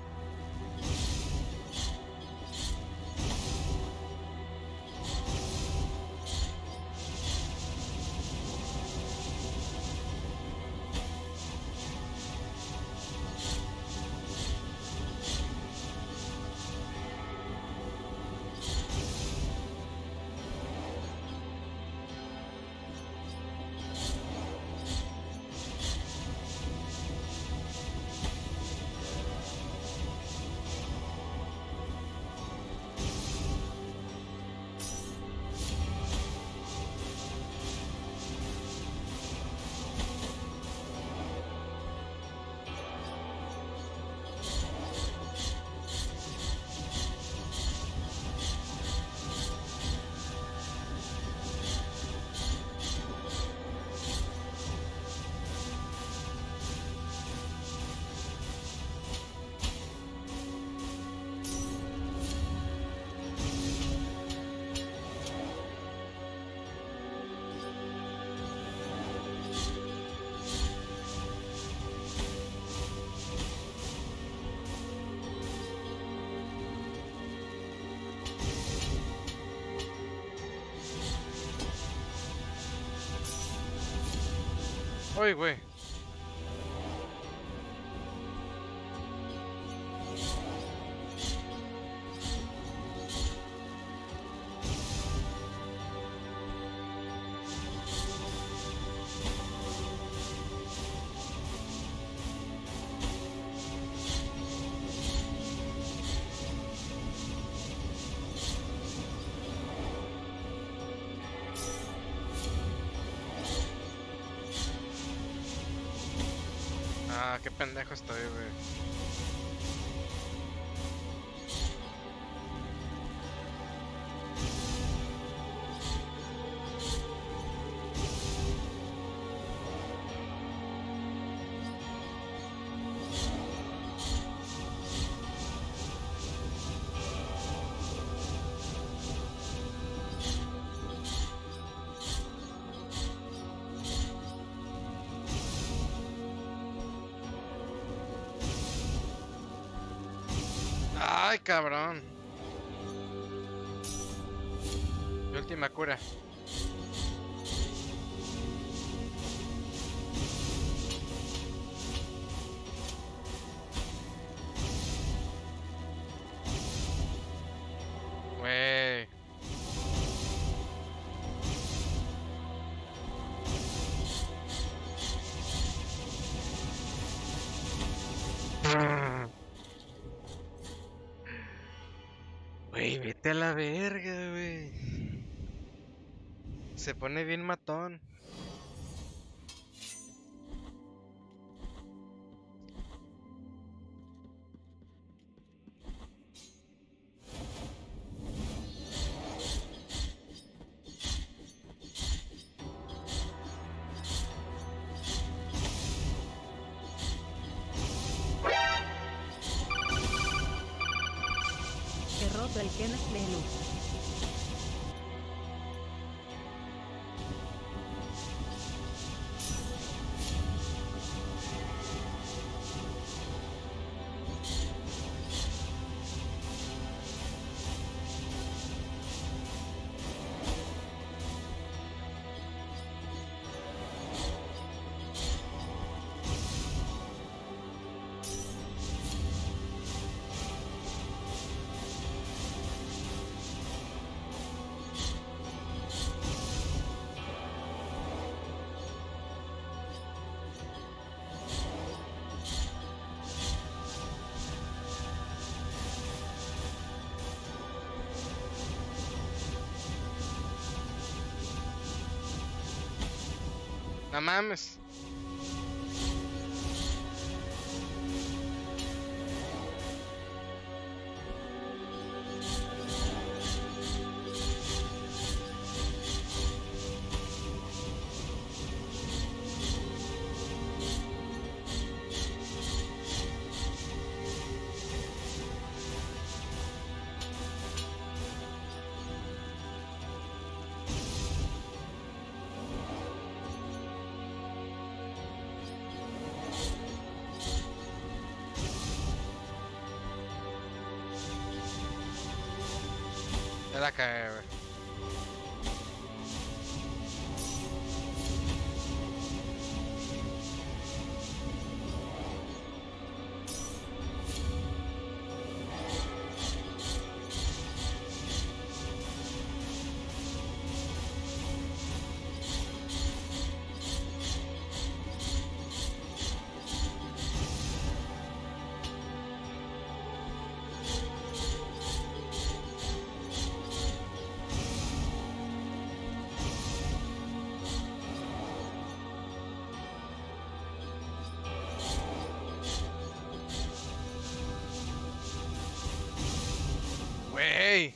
Uy, güey. Ah, qué pendejo estoy, güey. Ay, cabrón. Mi última cura. Güey. Güey, vete a la verga, güey. Se pone bien matón. Derrota el Kenneth Lelu. No mames. Ya la cagué, güey. Güey.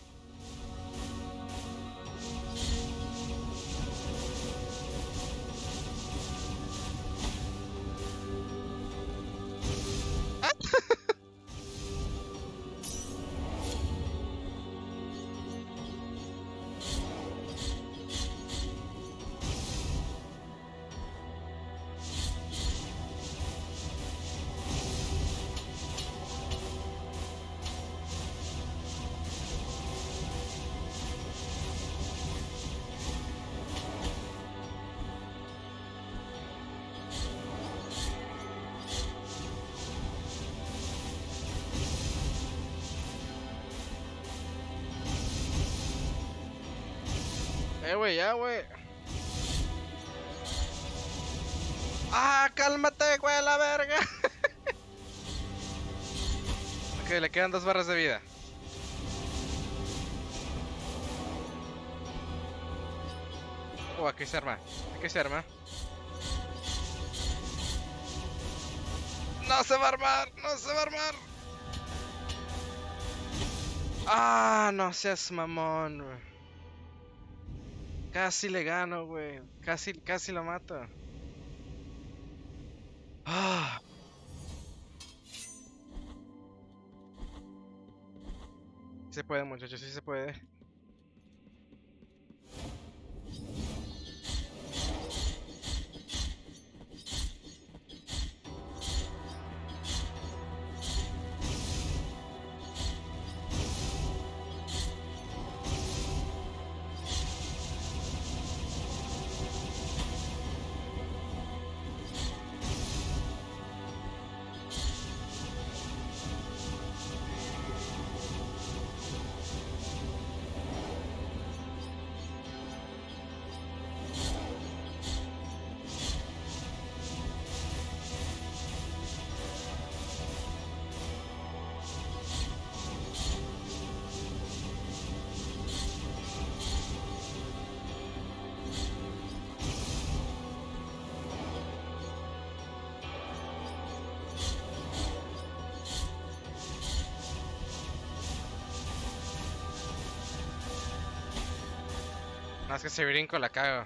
Güey, ya, güey. Ah, cálmate, güey, a la verga. Ok, le quedan 2 barras de vida. Oh, aquí se arma. Aquí se arma. No se va a armar, no se va a armar. Ah, no seas mamón, güey. Casi le gano, güey. Casi lo mato. Ah. Sí se puede, muchachos, sí se puede. Más que ese brinco la cago.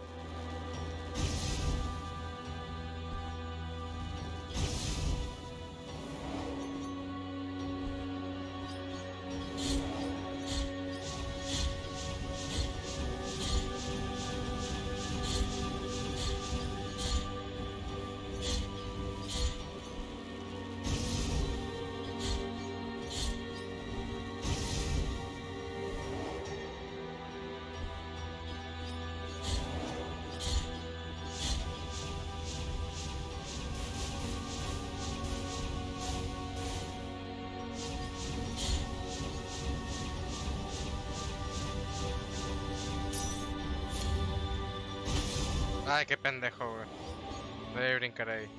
Ay, qué pendejo, güey. Debe brincar ahí.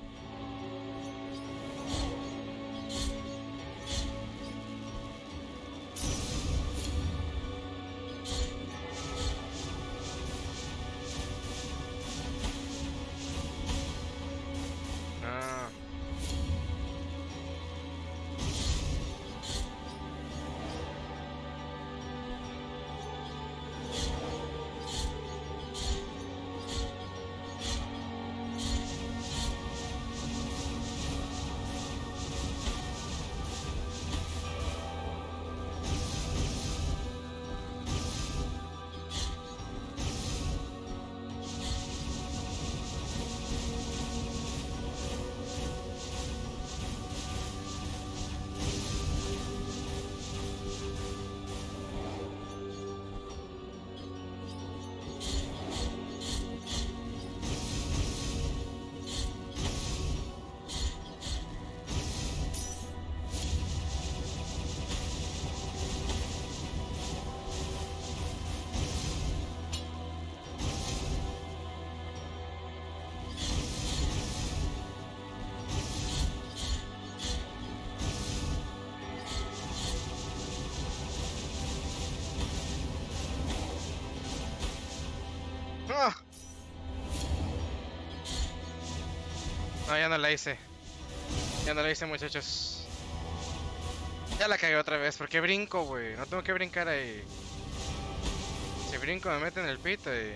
No, ya no la hice. Ya no la hice, muchachos. Ya la cagué otra vez. ¿Por qué brinco, güey? No tengo que brincar ahí. Si brinco me meten en el pito y...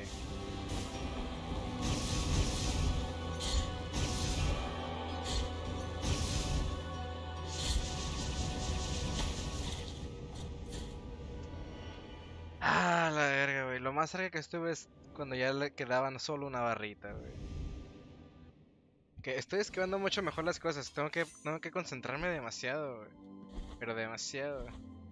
Ah, la verga, güey. Lo más cerca que estuve es cuando ya le quedaban solo una barrita, güey. Que estoy esquivando mucho mejor las cosas. Tengo que concentrarme demasiado, güey. Pero demasiado.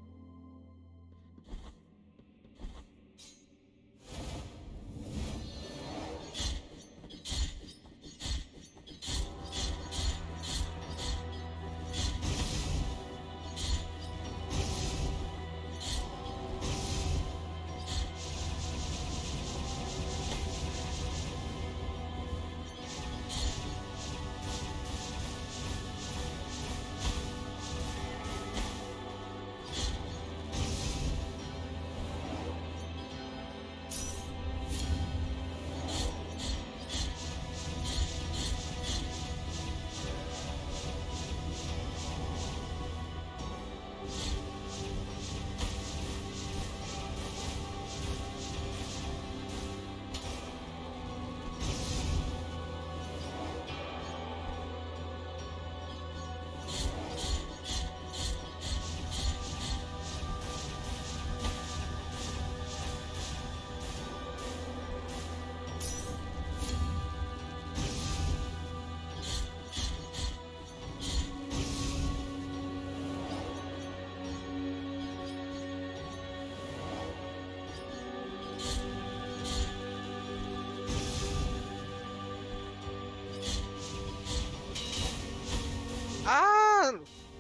¡Ah!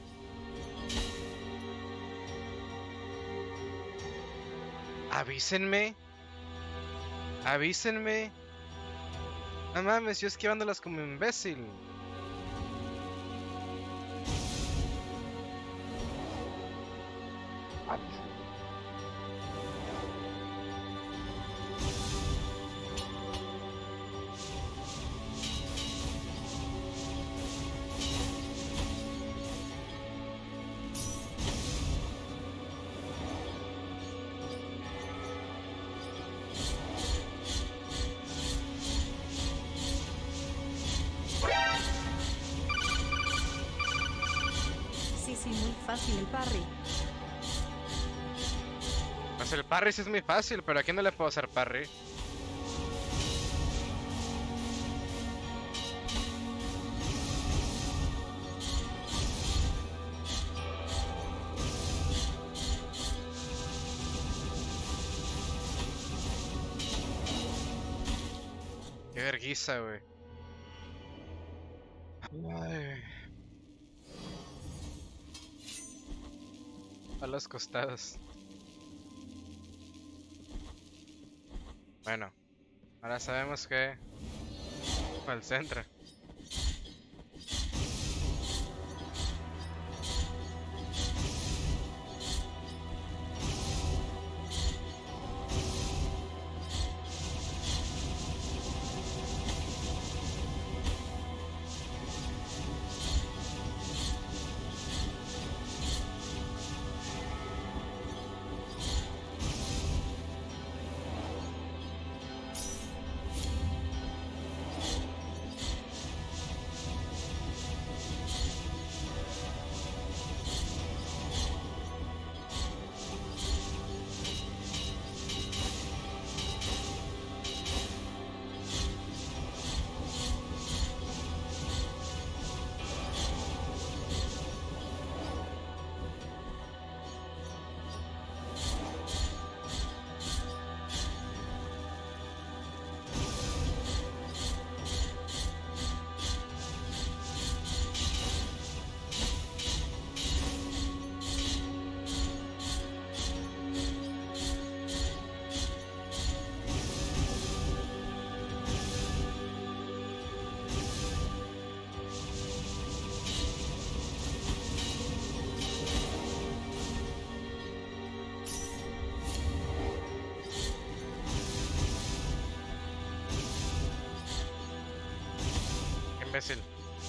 Avísenme. Avísenme. No mames, yo esquivándolas como imbécil. Sí, muy fácil el parry. Pues el parry sí es muy fácil, pero aquí no le puedo hacer parry. Qué vergüenza, güey. Ay. A los costados. Bueno, ahora sabemos que al centro. Imbécil.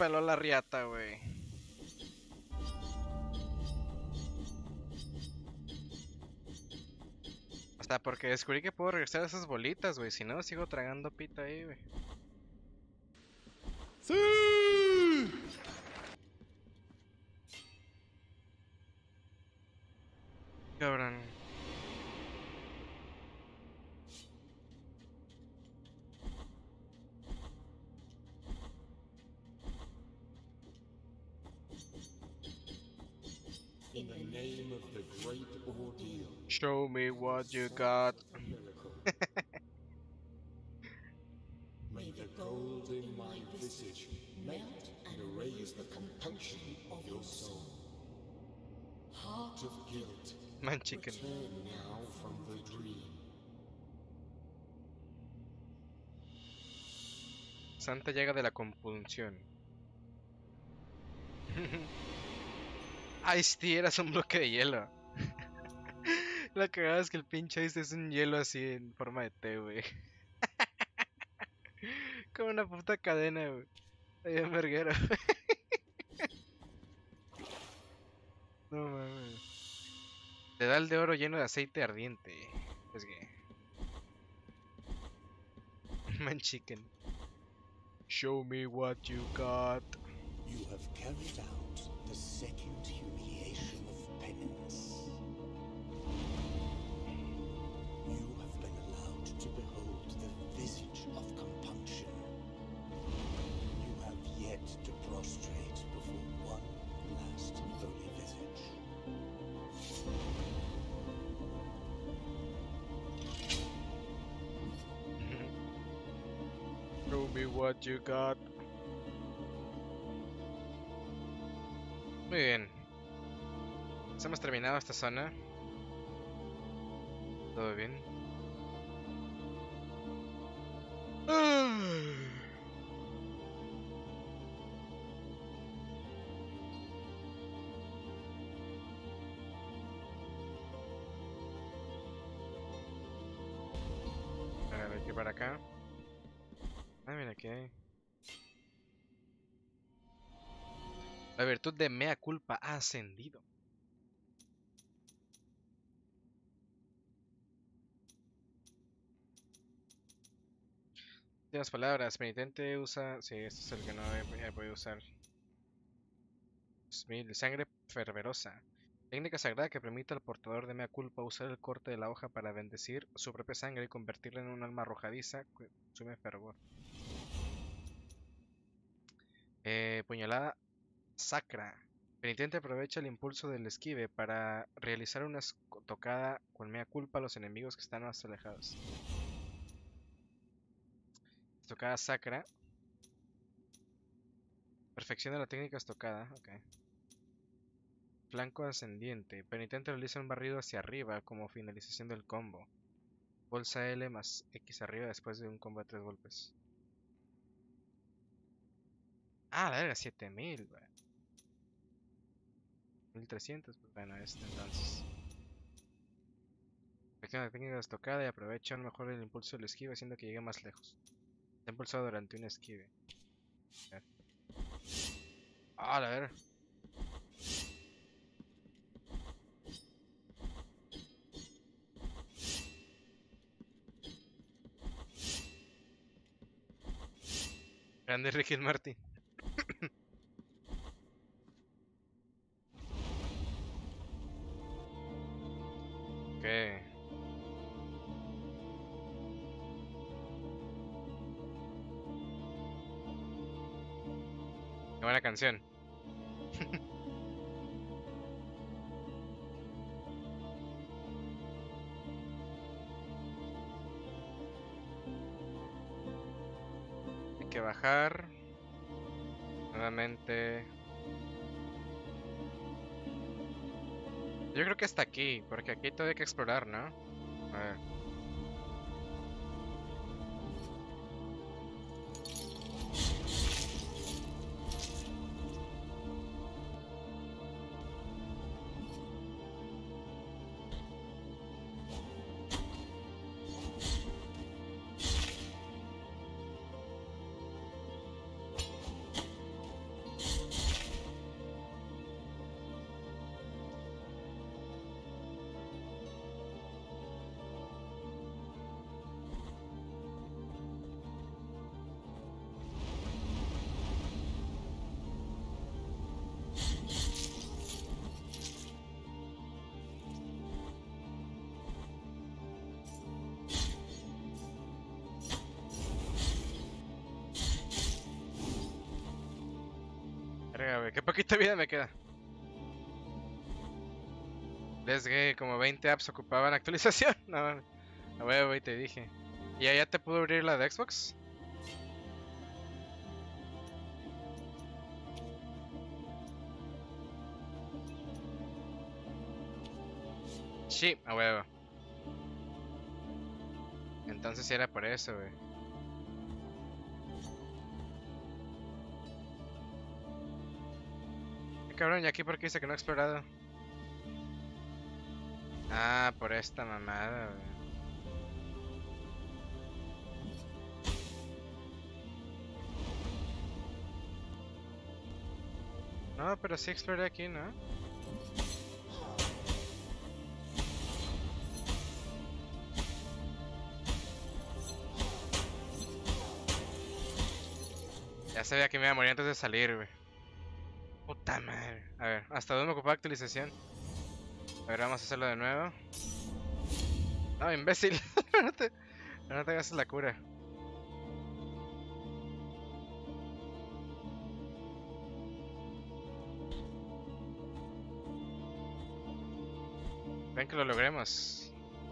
peló la riata, güey. Hasta porque descubrí que puedo regresar a esas bolitas, güey. Si no, sigo tragando pita ahí, güey. ¡Sí! Cabrón. In the name of the great ordeal, Show me what you got. a miracle. May the gold in my visage melt and erase the compunction of your soul. Heart of guilt, Man chicken. return now from the dream. Santa llega de la compulsión. Ice-T eras un bloque de hielo. La cagada es que el pinche Ice es un hielo así en forma de T, güey. Como una puta cadena, güey. Ahí en verguero. No mames. Dedal de oro lleno de aceite ardiente. Es que. Man chicken. Show me what you got. You have carried out the second humiliation of penance. You have been allowed to behold the visage of compunction. You have yet to prostrate before one last holy visage. Show me what you got. Muy bien. Pues hemos terminado esta zona. Todo bien. A ver, aquí para acá. Ah, mira, aquí hay. La virtud de mea culpa ha ascendido. Últimas palabras. Penitente usa. Sí, este es el que no voy a usar. 2000. Sangre ferverosa. Técnica sagrada que permite al portador de mea culpa usar el corte de la hoja para bendecir su propia sangre y convertirla en un alma arrojadiza que consume fervor. Puñalada sacra. Penitente aprovecha el impulso del esquive para realizar una tocada con mea culpa a los enemigos que están más alejados. Estocada sacra. Perfecciona la técnica estocada. Ok. Flanco ascendiente. Penitente realiza un barrido hacia arriba como finalización del combo. Bolsa L más X arriba después de un combo de 3 golpes. Ah, la verga, 7000, güey. 1300, pues bueno, entonces. Perfecciona la técnica estocada y aprovecha mejor el impulso del esquive haciendo que llegue más lejos. Está impulsado durante un esquive. A ver. Ah, la verga. Grande Ricky Martin. Ok. Qué buena canción. Hay que bajar. Nuevamente. Yo creo que hasta aquí, porque aquí todavía hay que explorar, ¿no? A ver. güey. Qué poquita vida me queda. Desde como 20 apps ocupaban actualización. No, a huevo, güey, te dije. ¿Y ya te pudo abrir la de Xbox? Sí, a huevo. Entonces sí era por eso, güey. Cabrón, ¿y aquí por qué dice que no he explorado? Ah, por esta mamada, güey. No, pero sí exploré aquí, ¿no? Ya sabía que me iba a morir antes de salir, güey. Puta madre. A ver, ¿hasta dónde me ocupaba actualización? A ver, vamos a hacerlo de nuevo. No, imbécil. No te hagas la cura. Ven que lo logremos.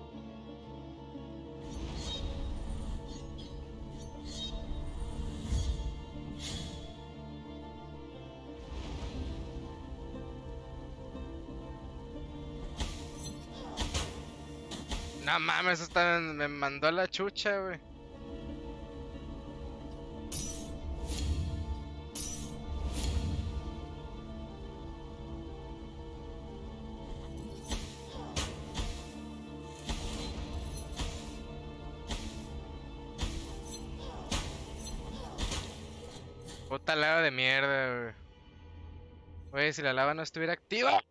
No mames, me mandó a la chucha, güey. Puta lava de mierda, güey. Güey, si la lava no estuviera activa.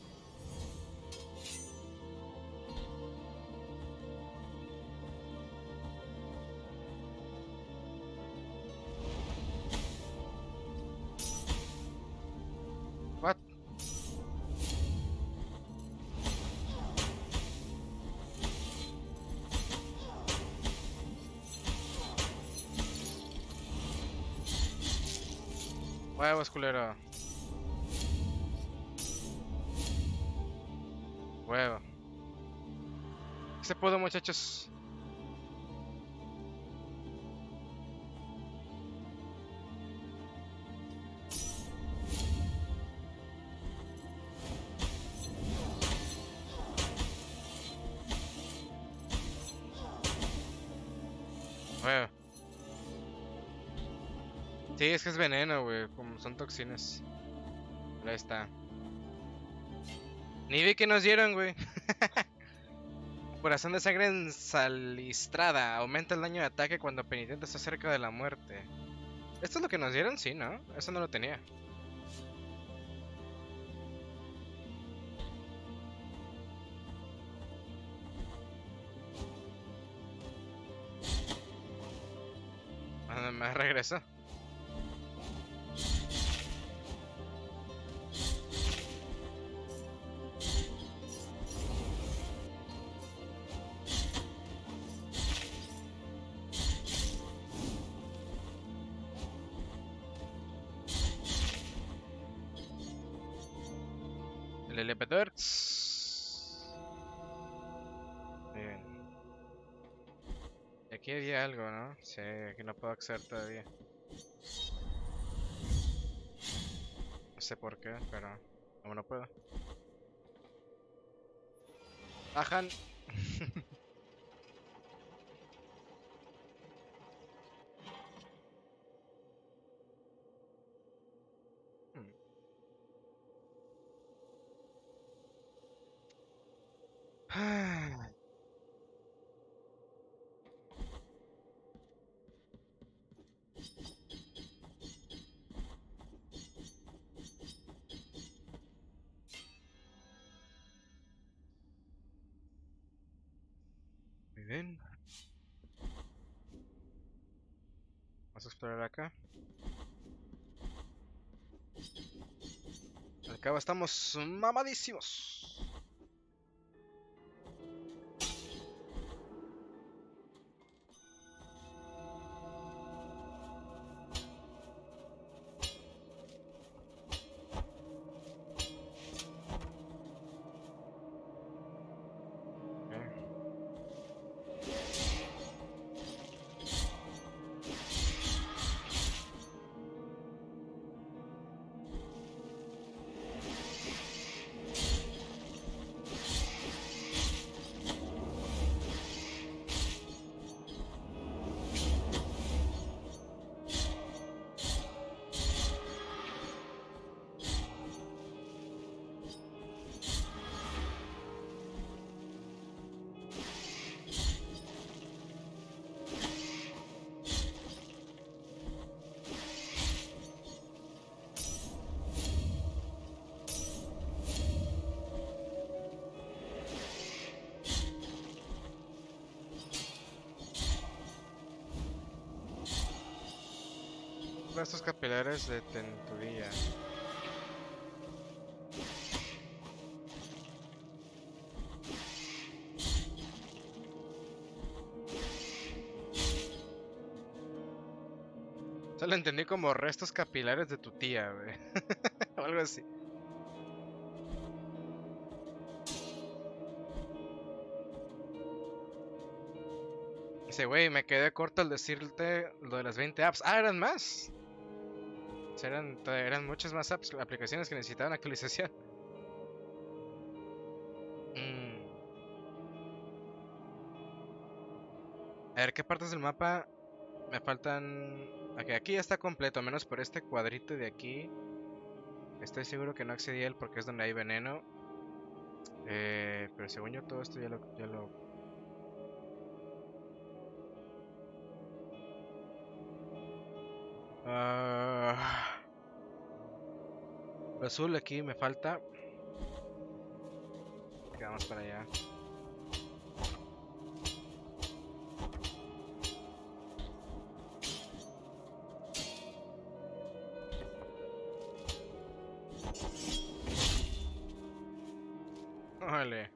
What? Huevos, culero. Huevo. Se pudo, muchachos. Huevo. Sí, es que es veneno, güey. Como son toxinas. Pero ahí está. Ni vi que nos dieron, güey. Corazón de sangre ensalistrada. Aumenta el daño de ataque cuando penitente está cerca de la muerte. ¿Esto es lo que nos dieron? Sí, ¿no? Eso no lo tenía. Me regresó. El elevator. Bien. Y aquí había algo, ¿no? Sí, aquí no puedo acceder todavía. No sé por qué, pero como no puedo. Bajan. Muy bien. Vamos a explorar acá. Al cabo estamos mamadísimos. restos capilares de Tentudilla. Solo entendí como restos capilares de tu tía, güey. O algo así. Dice, güey, me quedé corto al decirte lo de las 20 apps. Ah, eran más. O sea, eran muchas más apps, aplicaciones que necesitaban actualización. A ver, ¿qué partes del mapa me faltan? Ok, aquí ya está completo, menos por este cuadrito de aquí. Estoy seguro que no accedí a él porque es donde hay veneno. Pero según yo todo esto ya lo... Lo azul aquí me falta. Vamos para allá. Vale.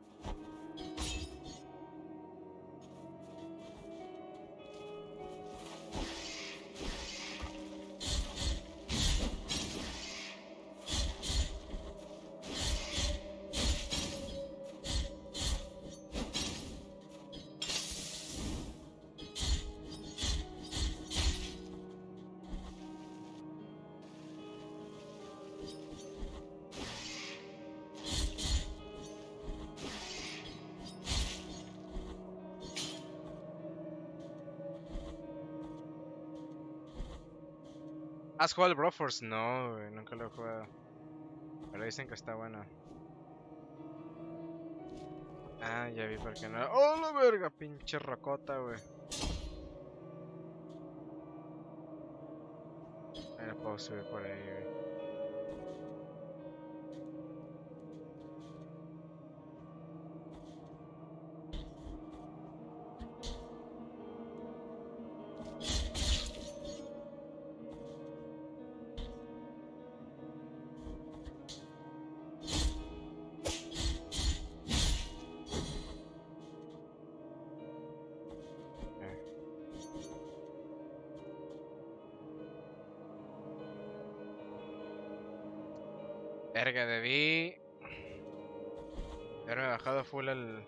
¿Has jugado el Broforce? No, güey, nunca lo he jugado. Pero dicen que está bueno. Ah, ya vi por qué no. ¡Oh, la verga! Pinche rocota, güey. Ahí no puedo subir por ahí, güey. Verga, debí haberme bajado full el...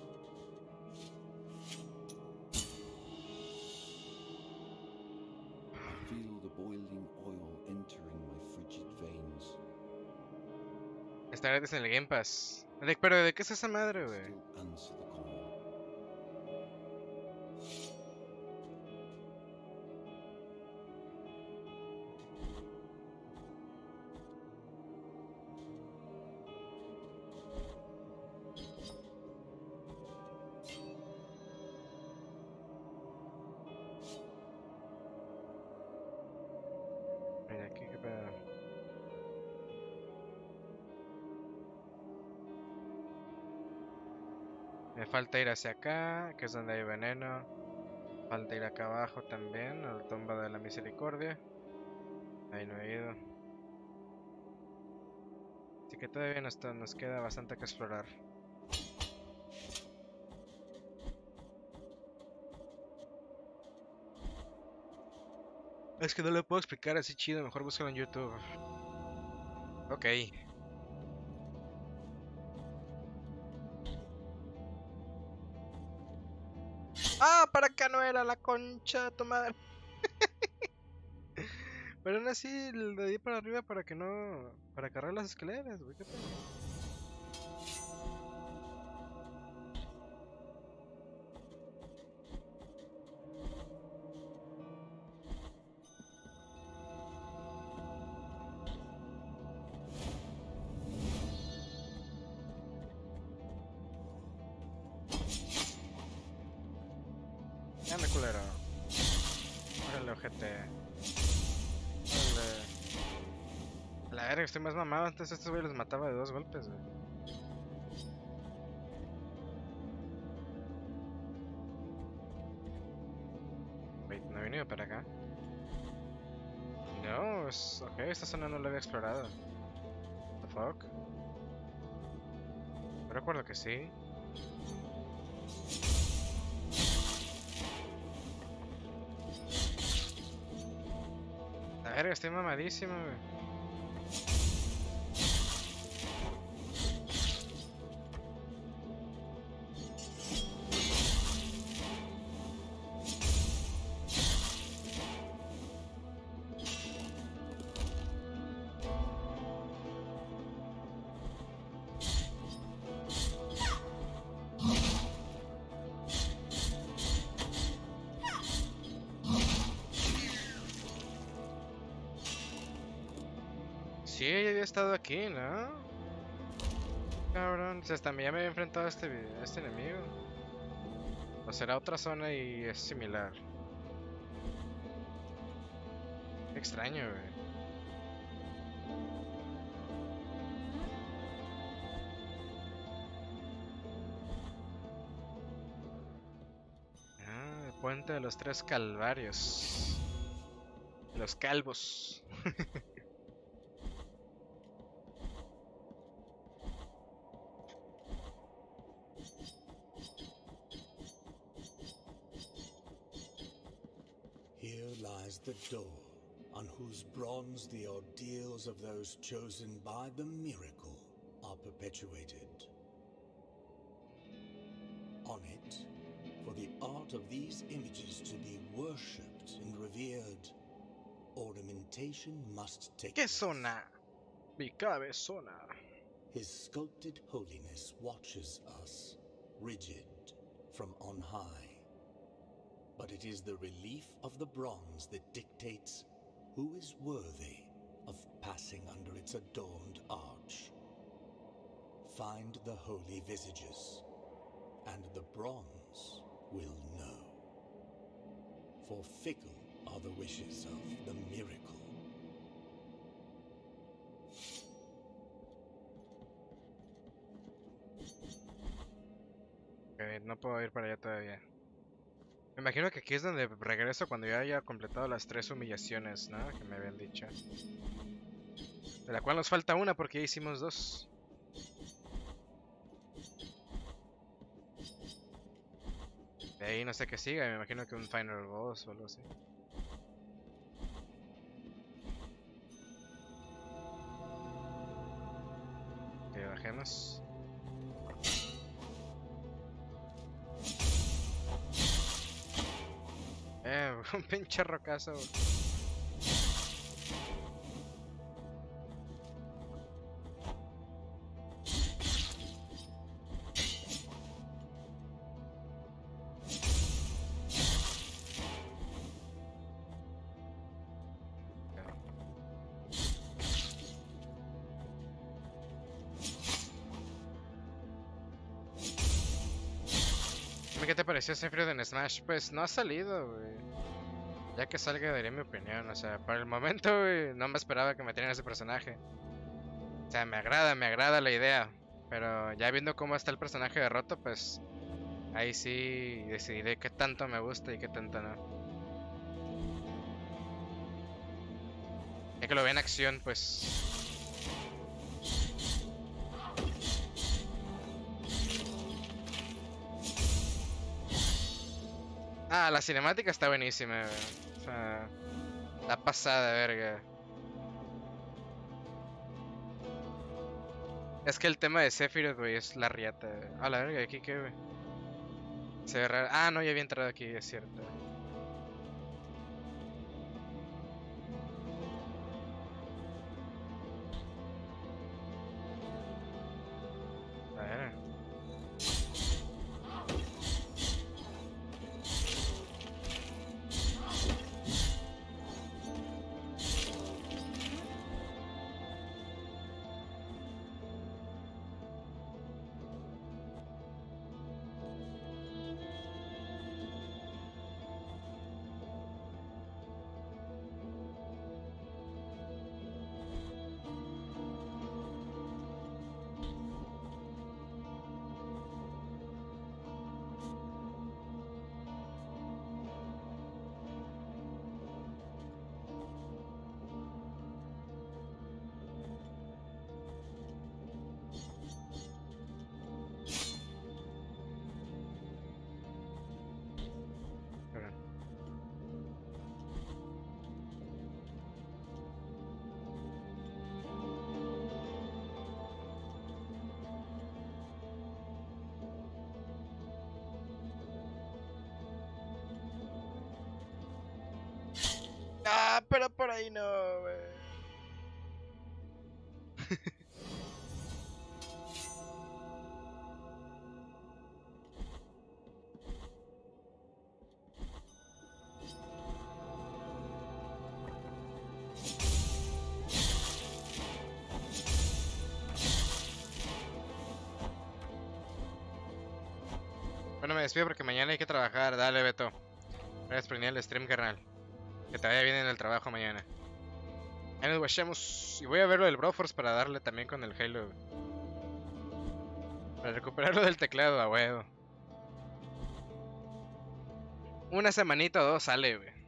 Feel the boiling oil entering my frigid veins. Está gratis en el Game Pass. Pero ¿de qué es esa madre, güey? Still answer the call. Mira, aquí qué pedo. Me falta ir hacia acá, que es donde hay veneno. Falta ir acá abajo también, a la tumba de la misericordia. Ahí no he ido. Así que todavía nos queda bastante que explorar. Es que no lo puedo explicar así chido, mejor búscalo en YouTube. Ok. ¡Ah! Para acá no era la concha de tu madre. Pero aún así le di para arriba para que no... Para cargar las escaleras, güey. ¿Qué pedo? Anda, culero. Órale, ojete. Órale. A la verga, estoy más mamado. Antes estos güeyes los mataba de 2 golpes, güey. Wait, ¿no he venido para acá? No, es... Ok, esta zona no la había explorado. What the fuck? Yo recuerdo que sí. La verga, estoy mamadísimo, güey. Sí, ella había estado aquí, ¿no? Cabrón, o sea, también ya me había enfrentado a a este enemigo. O será otra zona y es similar. Qué extraño, güey. Ah, el puente de los tres calvarios. Los calvos. Here lies the door, on whose bronze the ordeals of those chosen by the miracle are perpetuated. On it, for the art of these images to be worshipped and revered, ornamentation must take ¿Qué place. zona? Mi cabezona. His sculpted holiness watches us, rigid, from on high. But it is the relief of the bronze that dictates who is worthy of passing under its adorned arch. Find the holy visages, and the bronze will know. For fickle are the wishes of the miracle. Ok, no puedo ir para allá todavía. Me imagino que aquí es donde regreso cuando ya haya completado las 3 humillaciones, ¿no? Que me habían dicho. De la cual nos falta una porque ya hicimos 2. De ahí no sé qué siga, me imagino que un final boss o algo así. Ok, bajemos. Un pinche rocazo. ¿Qué te pareció Sephiroth en Smash? Pues no ha salido, güey. Ya que salga daré mi opinión. O sea, por el momento, güey, no me esperaba que metieran ese personaje. O sea, me agrada la idea. Pero ya viendo cómo está el personaje de Roto, pues ahí sí decidiré qué tanto me gusta y qué tanto no. Ya que lo vea en acción, pues... Ah, la cinemática está buenísima, güey. O sea, la pasada de verga. Es que el tema de Sephiroth, güey, es la riata. A la verga, ¿aquí qué, güey? Se ve raro. Ah, no, ya había entrado aquí, es cierto. A ver. Ah, pero por ahí no, güey. Bueno, me despido porque mañana hay que trabajar. Dale, Beto. Gracias por venir al stream, carnal. Que te vaya bien en el trabajo mañana. Ahí nos guachamos. Y voy a ver lo del Broforce para darle también con el Halo. Para recuperarlo del teclado, a huevo. Una semanita o dos sale, güey.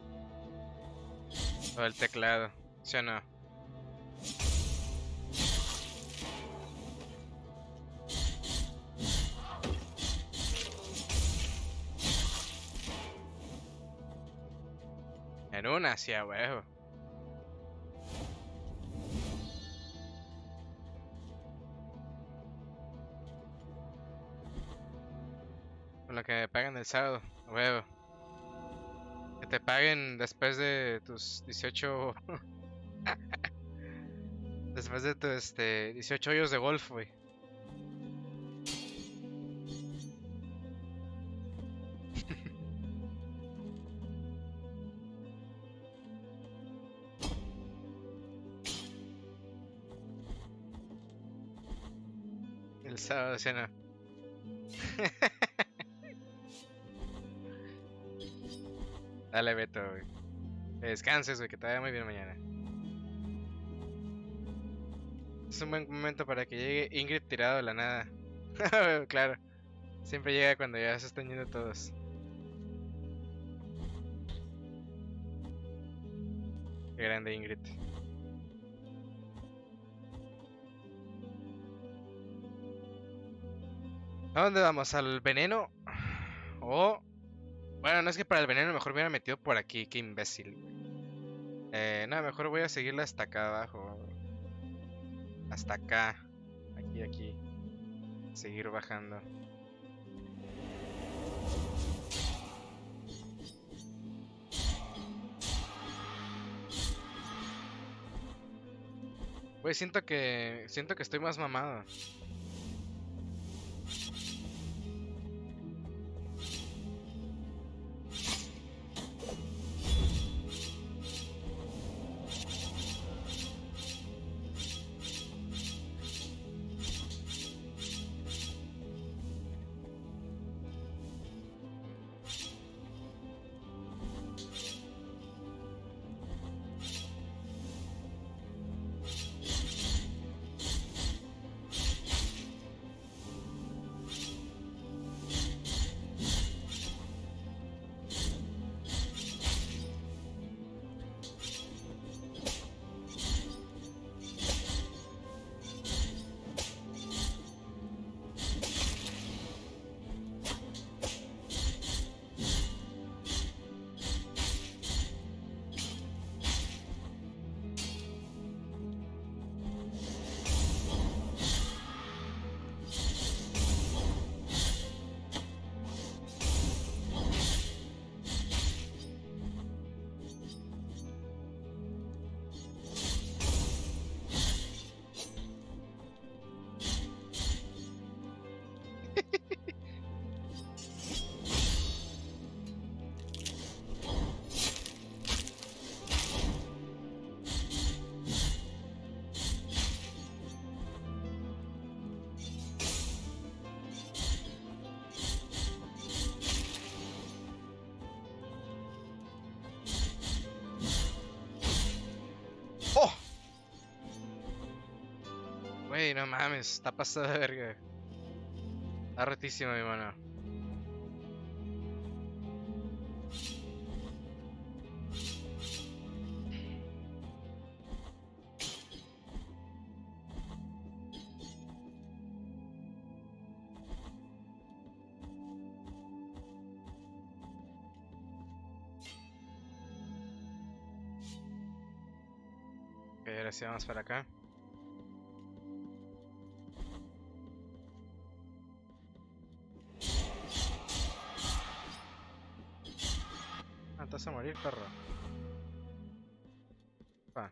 Lo del teclado. ¿Sí o no? En una, sí, a huevo. Con lo que me pagan el sábado, a huevo. Que te paguen después de tus 18... después de tus 18 hoyos de golf, güey. El sábado, sí, no. Dale, Beto, güey. Que descanses, güey, que te vaya muy bien mañana. Es un buen momento para que llegue Ingrid tirado de la nada. Claro. Siempre llega cuando ya se están yendo todos. Qué grande Ingrid. ¿A dónde vamos? ¿Al veneno? O... Bueno, no es que para el veneno mejor me hubiera metido por aquí, qué imbécil. No, mejor voy a seguirla hasta acá abajo. Hasta acá. Aquí. Seguir bajando. Güey, siento que estoy más mamado. Güey, no mames, está pasado de verga. Está rotísimo, mi mano. Ok, ahora sí vamos para acá. Ah, te vas a morir, perro. Pa.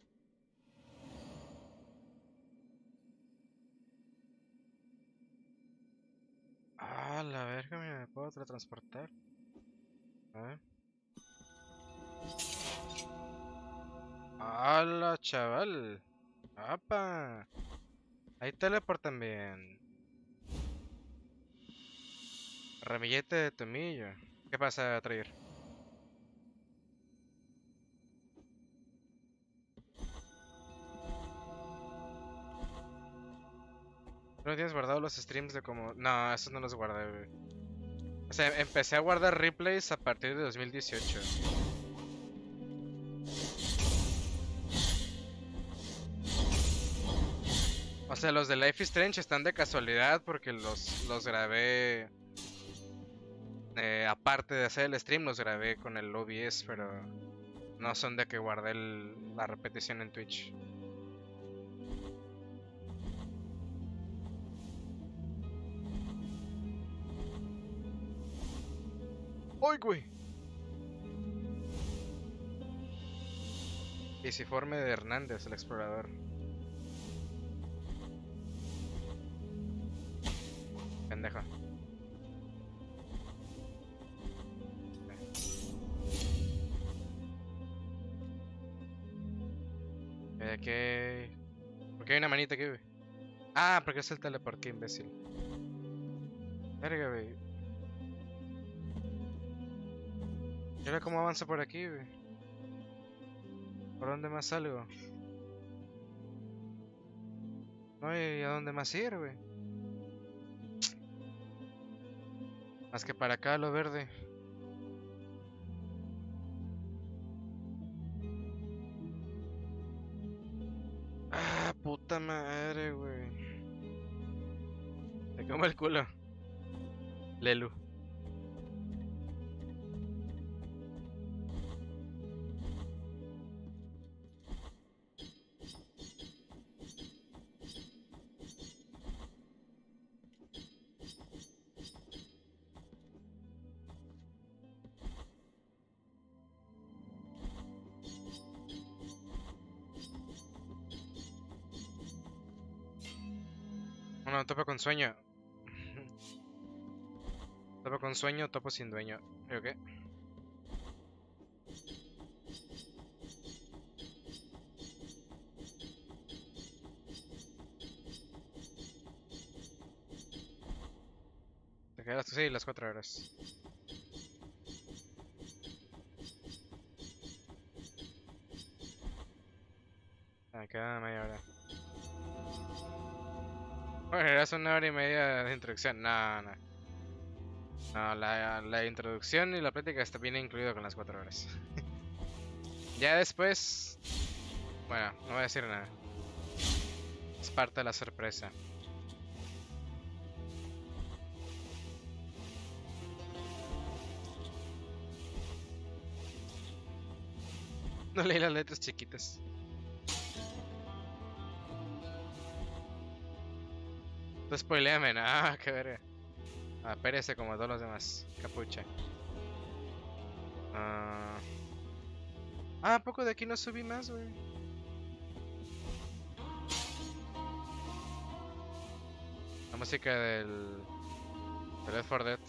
Ah, la verga, mira, me puedo teletransportar. A ver. ¡Hala, chaval! ¡Apa! Hay teleport también. Ramillete de tomillo. ¿Qué pasa, Trayer? ¿No tienes guardado los streams de como...? No, esos no los guardé, güey. O sea, empecé a guardar replays a partir de 2018. O sea, los de Life is Strange están de casualidad porque los grabé... aparte de hacer el stream, los grabé con el OBS, pero... No son de que guardé la repetición en Twitch. ¡Uy, güey! Visiforme de Hernández, el explorador. Pendejo. ¿Qué? ¿Por qué hay una manita aquí, güey? Ah, porque es el teleport, qué imbécil. Verga, güey. ¿Y ahora cómo avanzo por aquí, güey? ¿Por dónde más salgo? No hay a dónde más ir, güey. Más que para acá, lo verde. Ah, puta madre, güey. Te como el culo. Lelu. Bueno, topo con sueño. Topo con sueño, topo sin dueño. ¿Yo qué? Te quedas tú, sí, las 4 horas. Ah, queda media hora. Bueno, era una hora y media de introducción. No, no. No, la introducción y la práctica está bien incluido con las 4 horas. Ya después... Bueno, no voy a decir nada. Es parte de la sorpresa. No leí las letras chiquitas. Tú spoileame, ah, qué verga. Ah, pérese como todos los demás. Capucha. ¿A poco de aquí no subí más, güey? La música del Left 4 Dead.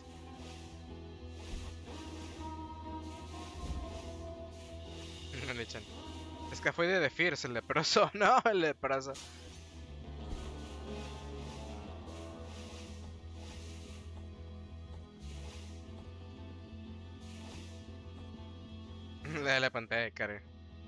No le echan. Es que fue de The Fierce, el leproso. No, el leproso. Le da la pantalla de carga.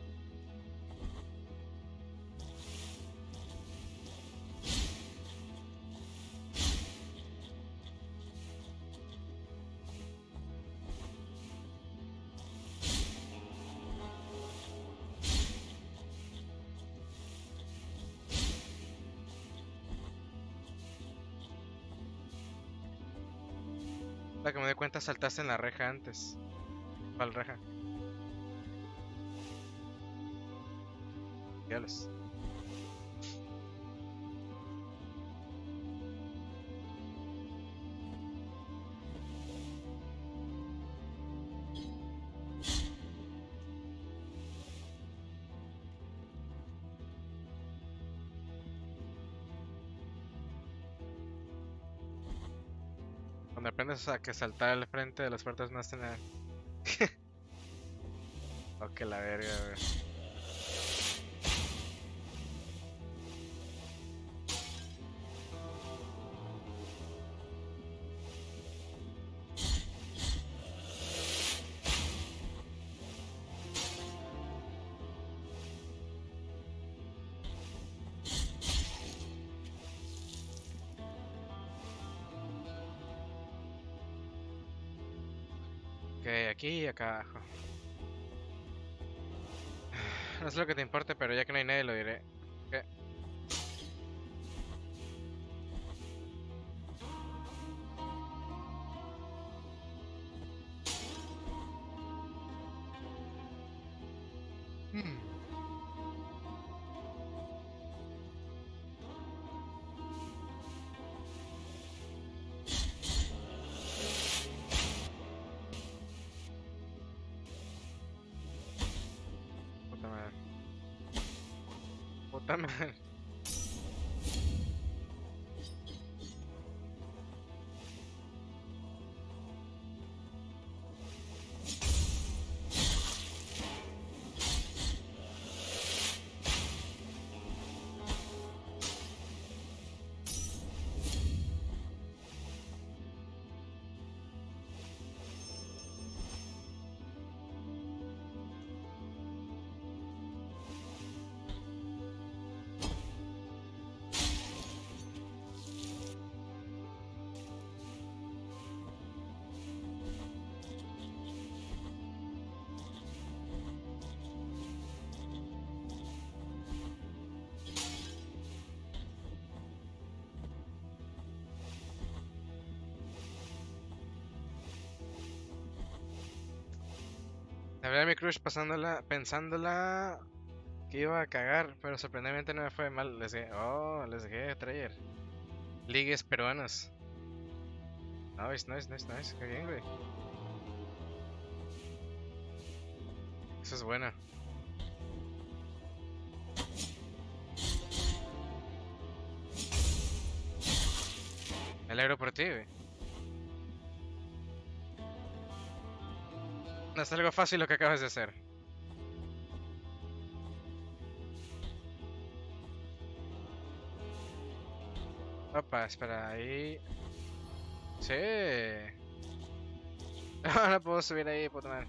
Para que me dé cuenta, saltaste en la reja antes. ¿Cuál reja? Diablos. Cuando aprendes a que saltar al frente de las puertas no hace nada. Oh, que la verga, güey. Ok, aquí y acá abajo. No es lo que te importe, pero ya que no hay nadie lo diré. Ok. Hmm. Puta madre. Puta madre. La verdad mi crush pensándola que iba a cagar, pero sorprendentemente no me fue mal. Les dejé traer. Ligues peruanas. Nice, nice, nice, nice. Qué bien, güey. Eso es bueno. Me alegro por ti, güey. No es algo fácil lo que acabas de hacer. Opa, espera, ahí. Sí. No puedo subir ahí, puta madre.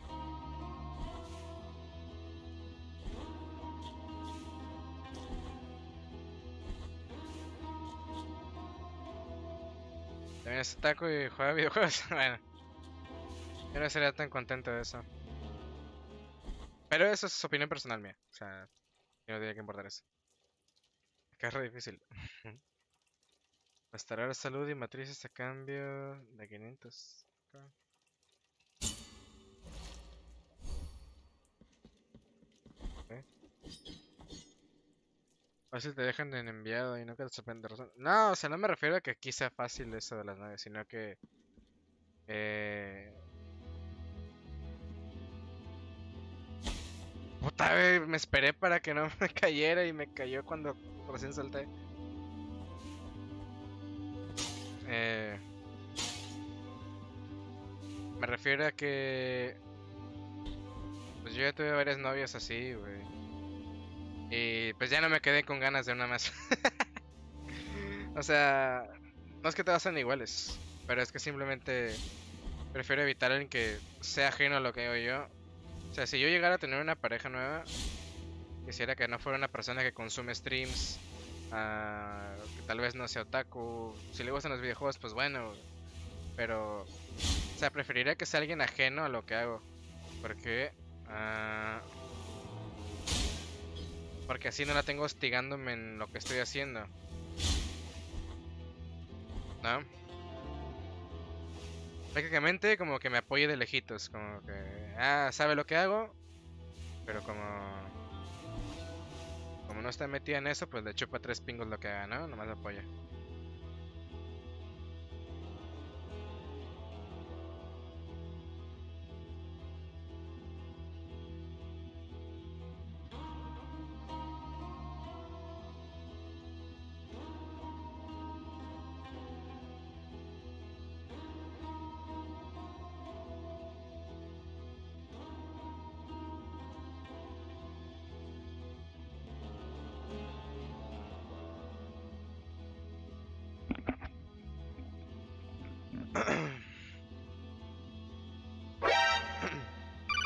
También es taco y juega videojuegos. Bueno, yo no sería tan contento de eso. Pero eso es opinión personal mía. O sea, yo no tiene que importar eso. Acá es re difícil. Restaurar salud y matrices a cambio de 500. Ok. Ok. Fácil te dejan en enviado y nunca te sorprende razón. No, o sea, no me refiero a que aquí sea fácil eso de las naves, sino que eh... puta, güey, me esperé para que no me cayera y me cayó cuando recién salté. Eh... Me refiero a que pues yo ya tuve varias novias así, güey. Y pues ya no me quedé con ganas de una más. O sea, no es que todas sean iguales, pero es que simplemente prefiero evitar a alguien que sea ajeno a lo que hago yo. O sea, si yo llegara a tener una pareja nueva, quisiera que no fuera una persona que consume streams, que tal vez no sea otaku. Si le gustan los videojuegos, pues bueno, pero, o sea, preferiría que sea alguien ajeno a lo que hago. Porque, porque así no la tengo hostigándome en lo que estoy haciendo, ¿no? Prácticamente como que me apoye de lejitos, como que, sabe lo que hago, pero como no está metida en eso, pues le chupa tres pingos lo que haga, ¿no? Nomás me apoya.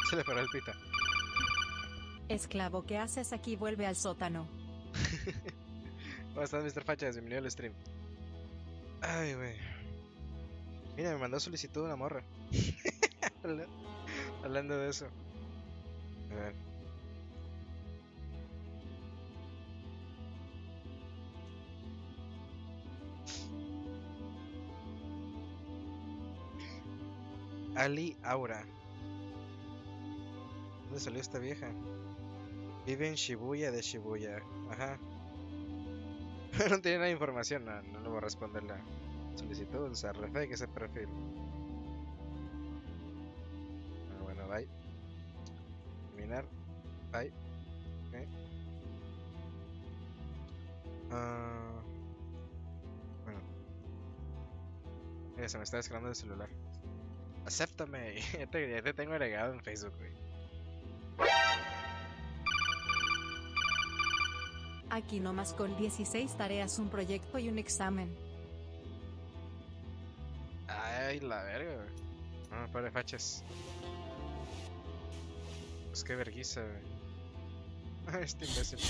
Se le paró el pita. Esclavo, ¿qué haces aquí? Vuelve al sótano. ¿Cómo estás, Mr. Fachas? Bienvenido al stream. Ay, güey. Mira, me mandó solicitud una morra. Hablando de eso. A ver. Ali Aura. ¿Dónde salió esta vieja? Vive en Shibuya de Shibuya. Ajá. No tiene nada de información. No le voy a responder la solicitud. O sea, refake ese perfil. Bueno, bye. Eliminar. Bye. Okay. Bueno. Mira, se me está descargando el celular. Acéptame. Ya te tengo agregado en Facebook, güey. Aquí nomás con 16 tareas, un proyecto y un examen. Ay, la verga, güey. No, pobre fachas. Pues qué verguiza, güey. Este imbécil.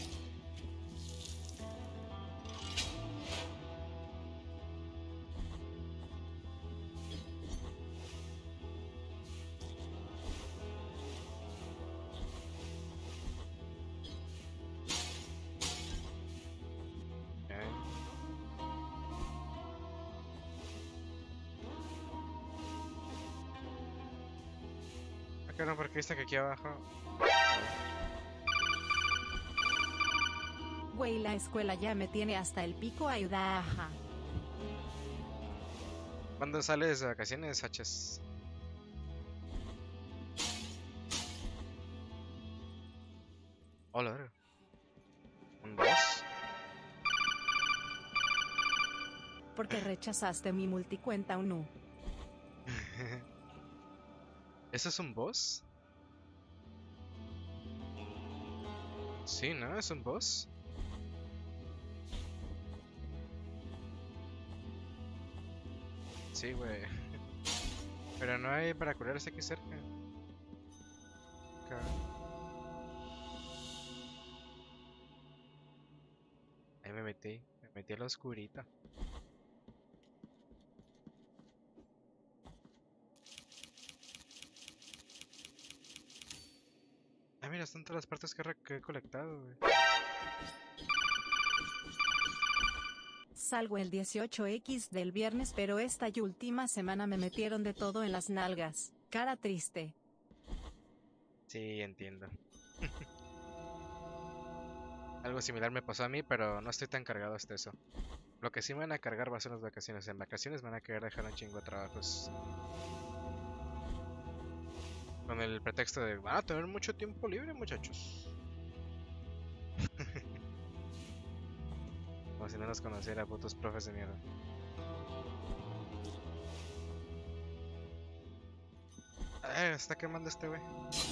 No, porque viste que aquí abajo. Güey, la escuela ya me tiene hasta el pico, ayuda, ajá. ¿Cuándo sales de vacaciones, Hachas? Hola, verga. ¿Un 2? Porque rechazaste mi multicuenta UNU. ¿Eso es un boss? Sí, ¿no? ¿Es un boss? Sí, güey. Pero no hay para curarse aquí cerca. Acá. Ahí me metí a la oscurita. Ah, mira, están todas las partes que he colectado, güey. Salgo el 18X del viernes, pero esta y última semana me metieron de todo en las nalgas. Cara triste. Sí, entiendo. Algo similar me pasó a mí, pero no estoy tan cargado hasta eso. Lo que sí me van a cargar va a ser las vacaciones. En vacaciones me van a querer dejar un chingo de trabajos. Con el pretexto de van a tener mucho tiempo libre, muchachos. Como si no nos conociera, putos profes de mierda. Está quemando este güey.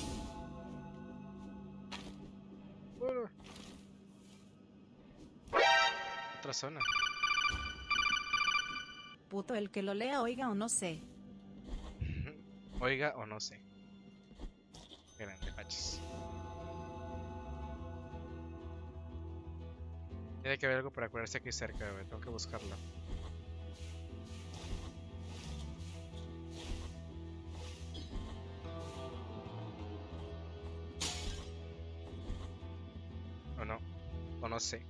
Otra zona. Puto el que lo lea, oiga o no sé. Oiga o no sé. Grande, pachos. Tiene que haber algo para curarse aquí cerca, güey. Tengo que buscarlo. O no. O no sé.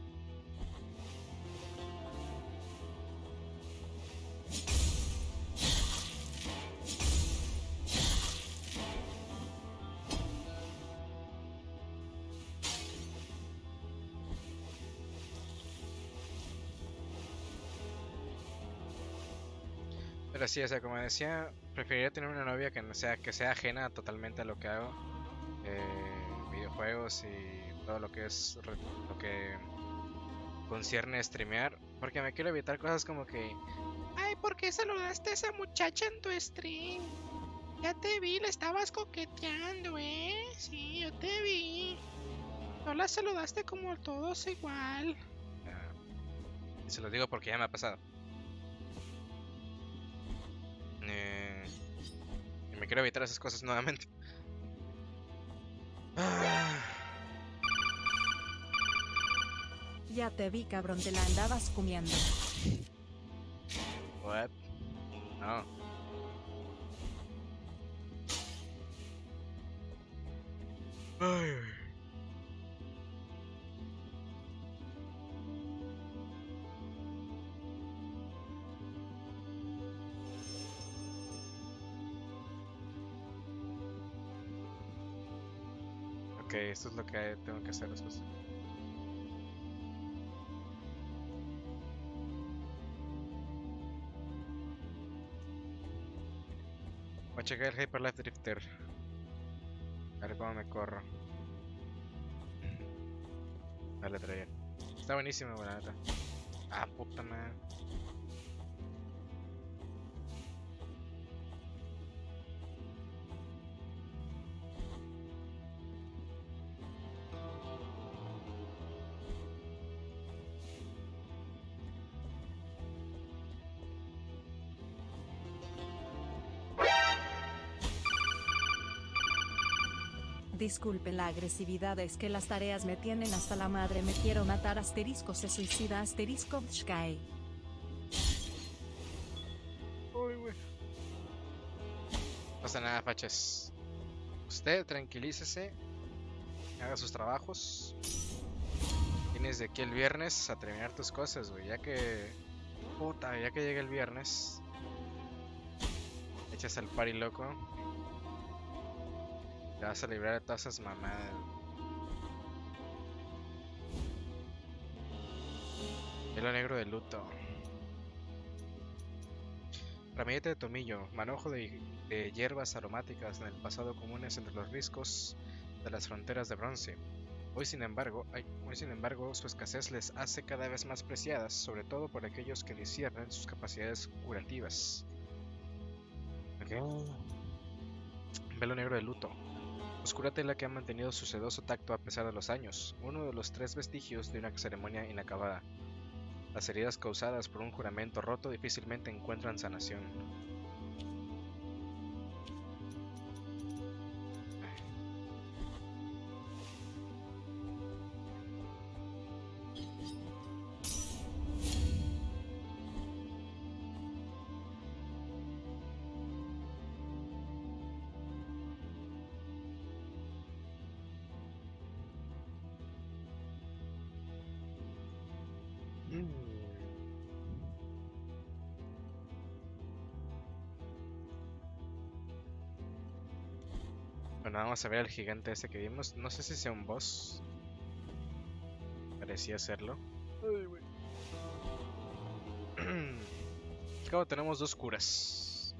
Pero sí, o sea, como decía, preferiría tener una novia que sea ajena totalmente a lo que hago. Videojuegos y todo lo que es lo que concierne a streamear. Porque me quiero evitar cosas como que, ay, ¿por qué saludaste a esa muchacha en tu stream? Ya te vi, le estabas coqueteando, Sí, yo te vi. No la saludaste como todos igual. Y se lo digo porque ya me ha pasado. Y me quiero evitar esas cosas nuevamente. Ya te vi, cabrón, te la andabas comiendo. What? No. Ay. Ok, esto es lo que tengo que hacer después. Voy a checar el Hyper Life Drifter. A ver cómo me corro. Dale, trae. Está buenísimo, la neta. Ah, puta madre. Disculpen la agresividad, es que las tareas me tienen hasta la madre. Me quiero matar, asterisco se suicida, asterisco Sky. Uy, güey. No pasa nada, fachas. Usted tranquilícese. Haga sus trabajos. Tienes de aquí el viernes a terminar tus cosas, güey. Ya que... Puta, ya que llegue el viernes. Echas al party loco. Te vas a librar de todas esas mamadas. Hielo negro de luto. Ramillete de tomillo. Manojo de hierbas aromáticas en el pasado comunes entre los riscos de las fronteras de bronce. Hoy sin embargo, su escasez les hace cada vez más preciadas, sobre todo por aquellos que disciernen sus capacidades curativas. Okay. Velo negro de luto. Oscura tela que ha mantenido su sedoso tacto a pesar de los años, uno de los 3 vestigios de una ceremonia inacabada. Las heridas causadas por un juramento roto difícilmente encuentran sanación. Bueno, vamos a ver al gigante ese que vimos. No sé si sea un boss. Parecía serlo. Ay, güey. Acabo tenemos 2 curas.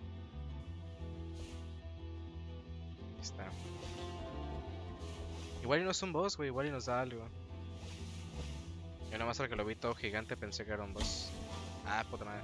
Ahí está. Igual y no es un boss, güey. Igual y nos da algo. Yo nada más al que lo vi todo gigante pensé que era un boss. Ah, puta madre.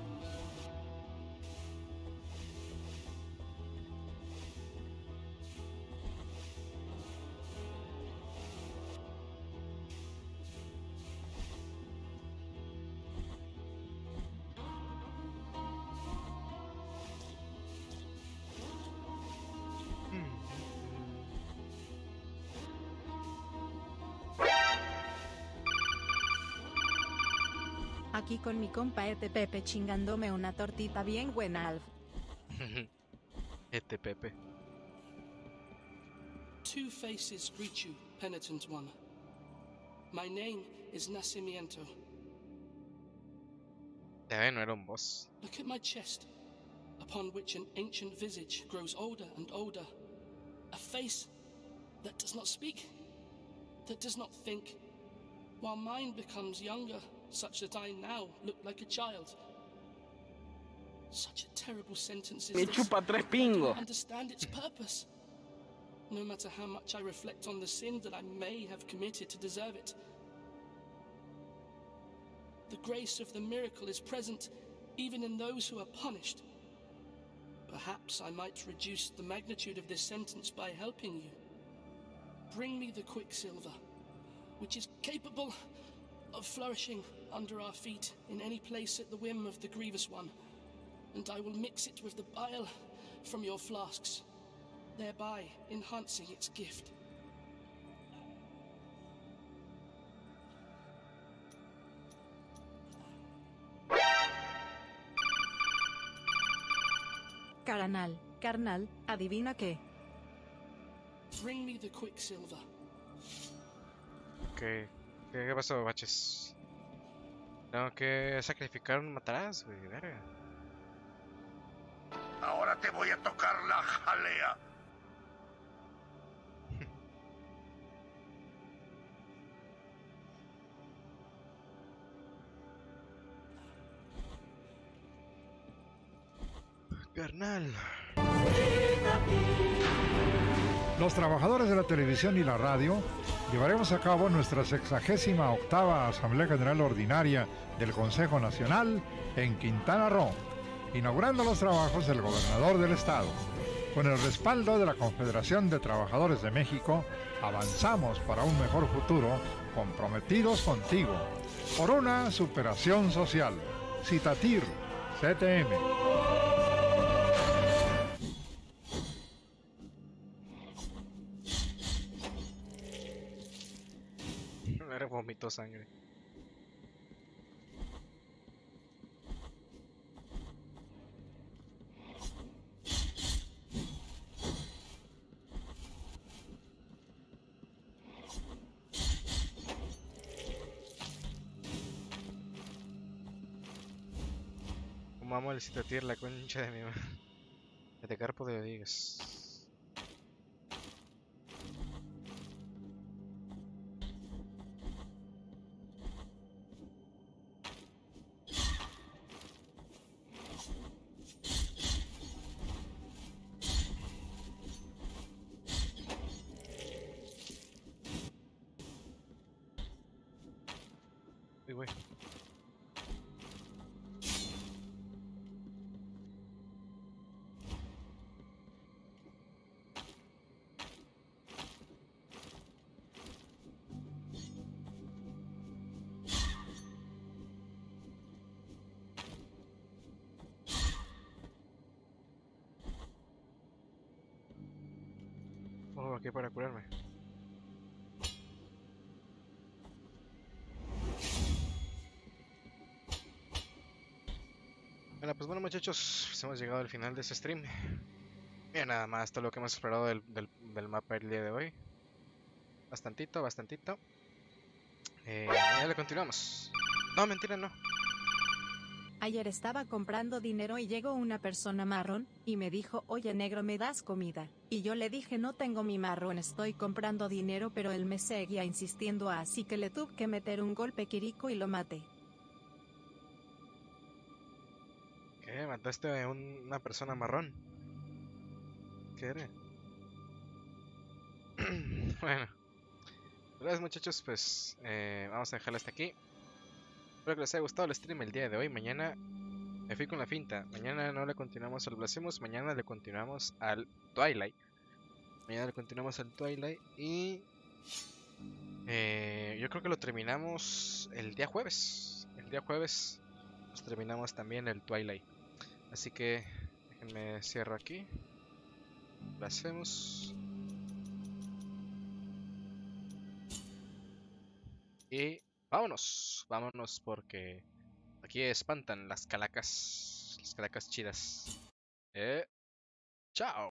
Aquí con mi compa Pepe chingándome una tortita bien buena, Alf. Pepe. Two faces greet you, penitent one. My name is Nacimiento. No era un boss. Look at my chest, upon which an ancient visage grows older and older. A face that does not speak, that does not think, while mine becomes younger, such that I now look like a child. Such a terrible sentence is Me this. chupa 3 I pingos. don't understand its purpose. No matter how much I reflect on the sin that I may have committed to deserve it. The grace of the miracle is present even in those who are punished. Perhaps I might reduce the magnitude of this sentence by helping you. Bring me the Quicksilver, which is capable of flourishing under our feet in any place at the whim of the Grievous One, and I will mix it with the bile from your flasks, thereby enhancing its gift. Carnal, adivina qué. Bring me the Quicksilver. ¿Qué pasó, baches? Tengo que sacrificar un Mataraz, güey, verga. Ahora te voy a tocar la jalea. Carnal. Los trabajadores de la televisión y la radio llevaremos a cabo nuestra 68ª Asamblea General Ordinaria del Consejo Nacional en Quintana Roo, inaugurando los trabajos del gobernador del estado. Con el respaldo de la Confederación de Trabajadores de México, avanzamos para un mejor futuro, comprometidos contigo, por una superación social. Citatir, CTM. Vomitó sangre. Como amo el Citatir, la concha de mi madre. De Carpo de Odigas. Uy, güey. Oh, aquí para curarme. Bueno muchachos, pues hemos llegado al final de este stream. Mira nada más todo lo que hemos explorado del mapa el día de hoy. Bastantito. Ya le continuamos. No, mentira, no. Ayer estaba comprando dinero y llegó una persona marrón, y me dijo, oye negro, ¿me das comida? Y yo le dije, no tengo mi marrón, estoy comprando dinero, pero él me seguía insistiendo, así que le tuve que meter un golpe quirico y lo maté. ¿Qué? ¿Mataste a una persona marrón? ¿Qué era? Bueno. Gracias muchachos, pues vamos a dejarlo hasta aquí. Espero que les haya gustado el stream el día de hoy. Mañana me fui con la finta. Mañana no le continuamos al Blasphemous. Mañana le continuamos al Twilight. Y yo creo que lo terminamos el día jueves. El día jueves nos terminamos también el Twilight. Así que déjenme cierro aquí. Blasphemous. Y vámonos porque aquí espantan las calacas chidas. Chao.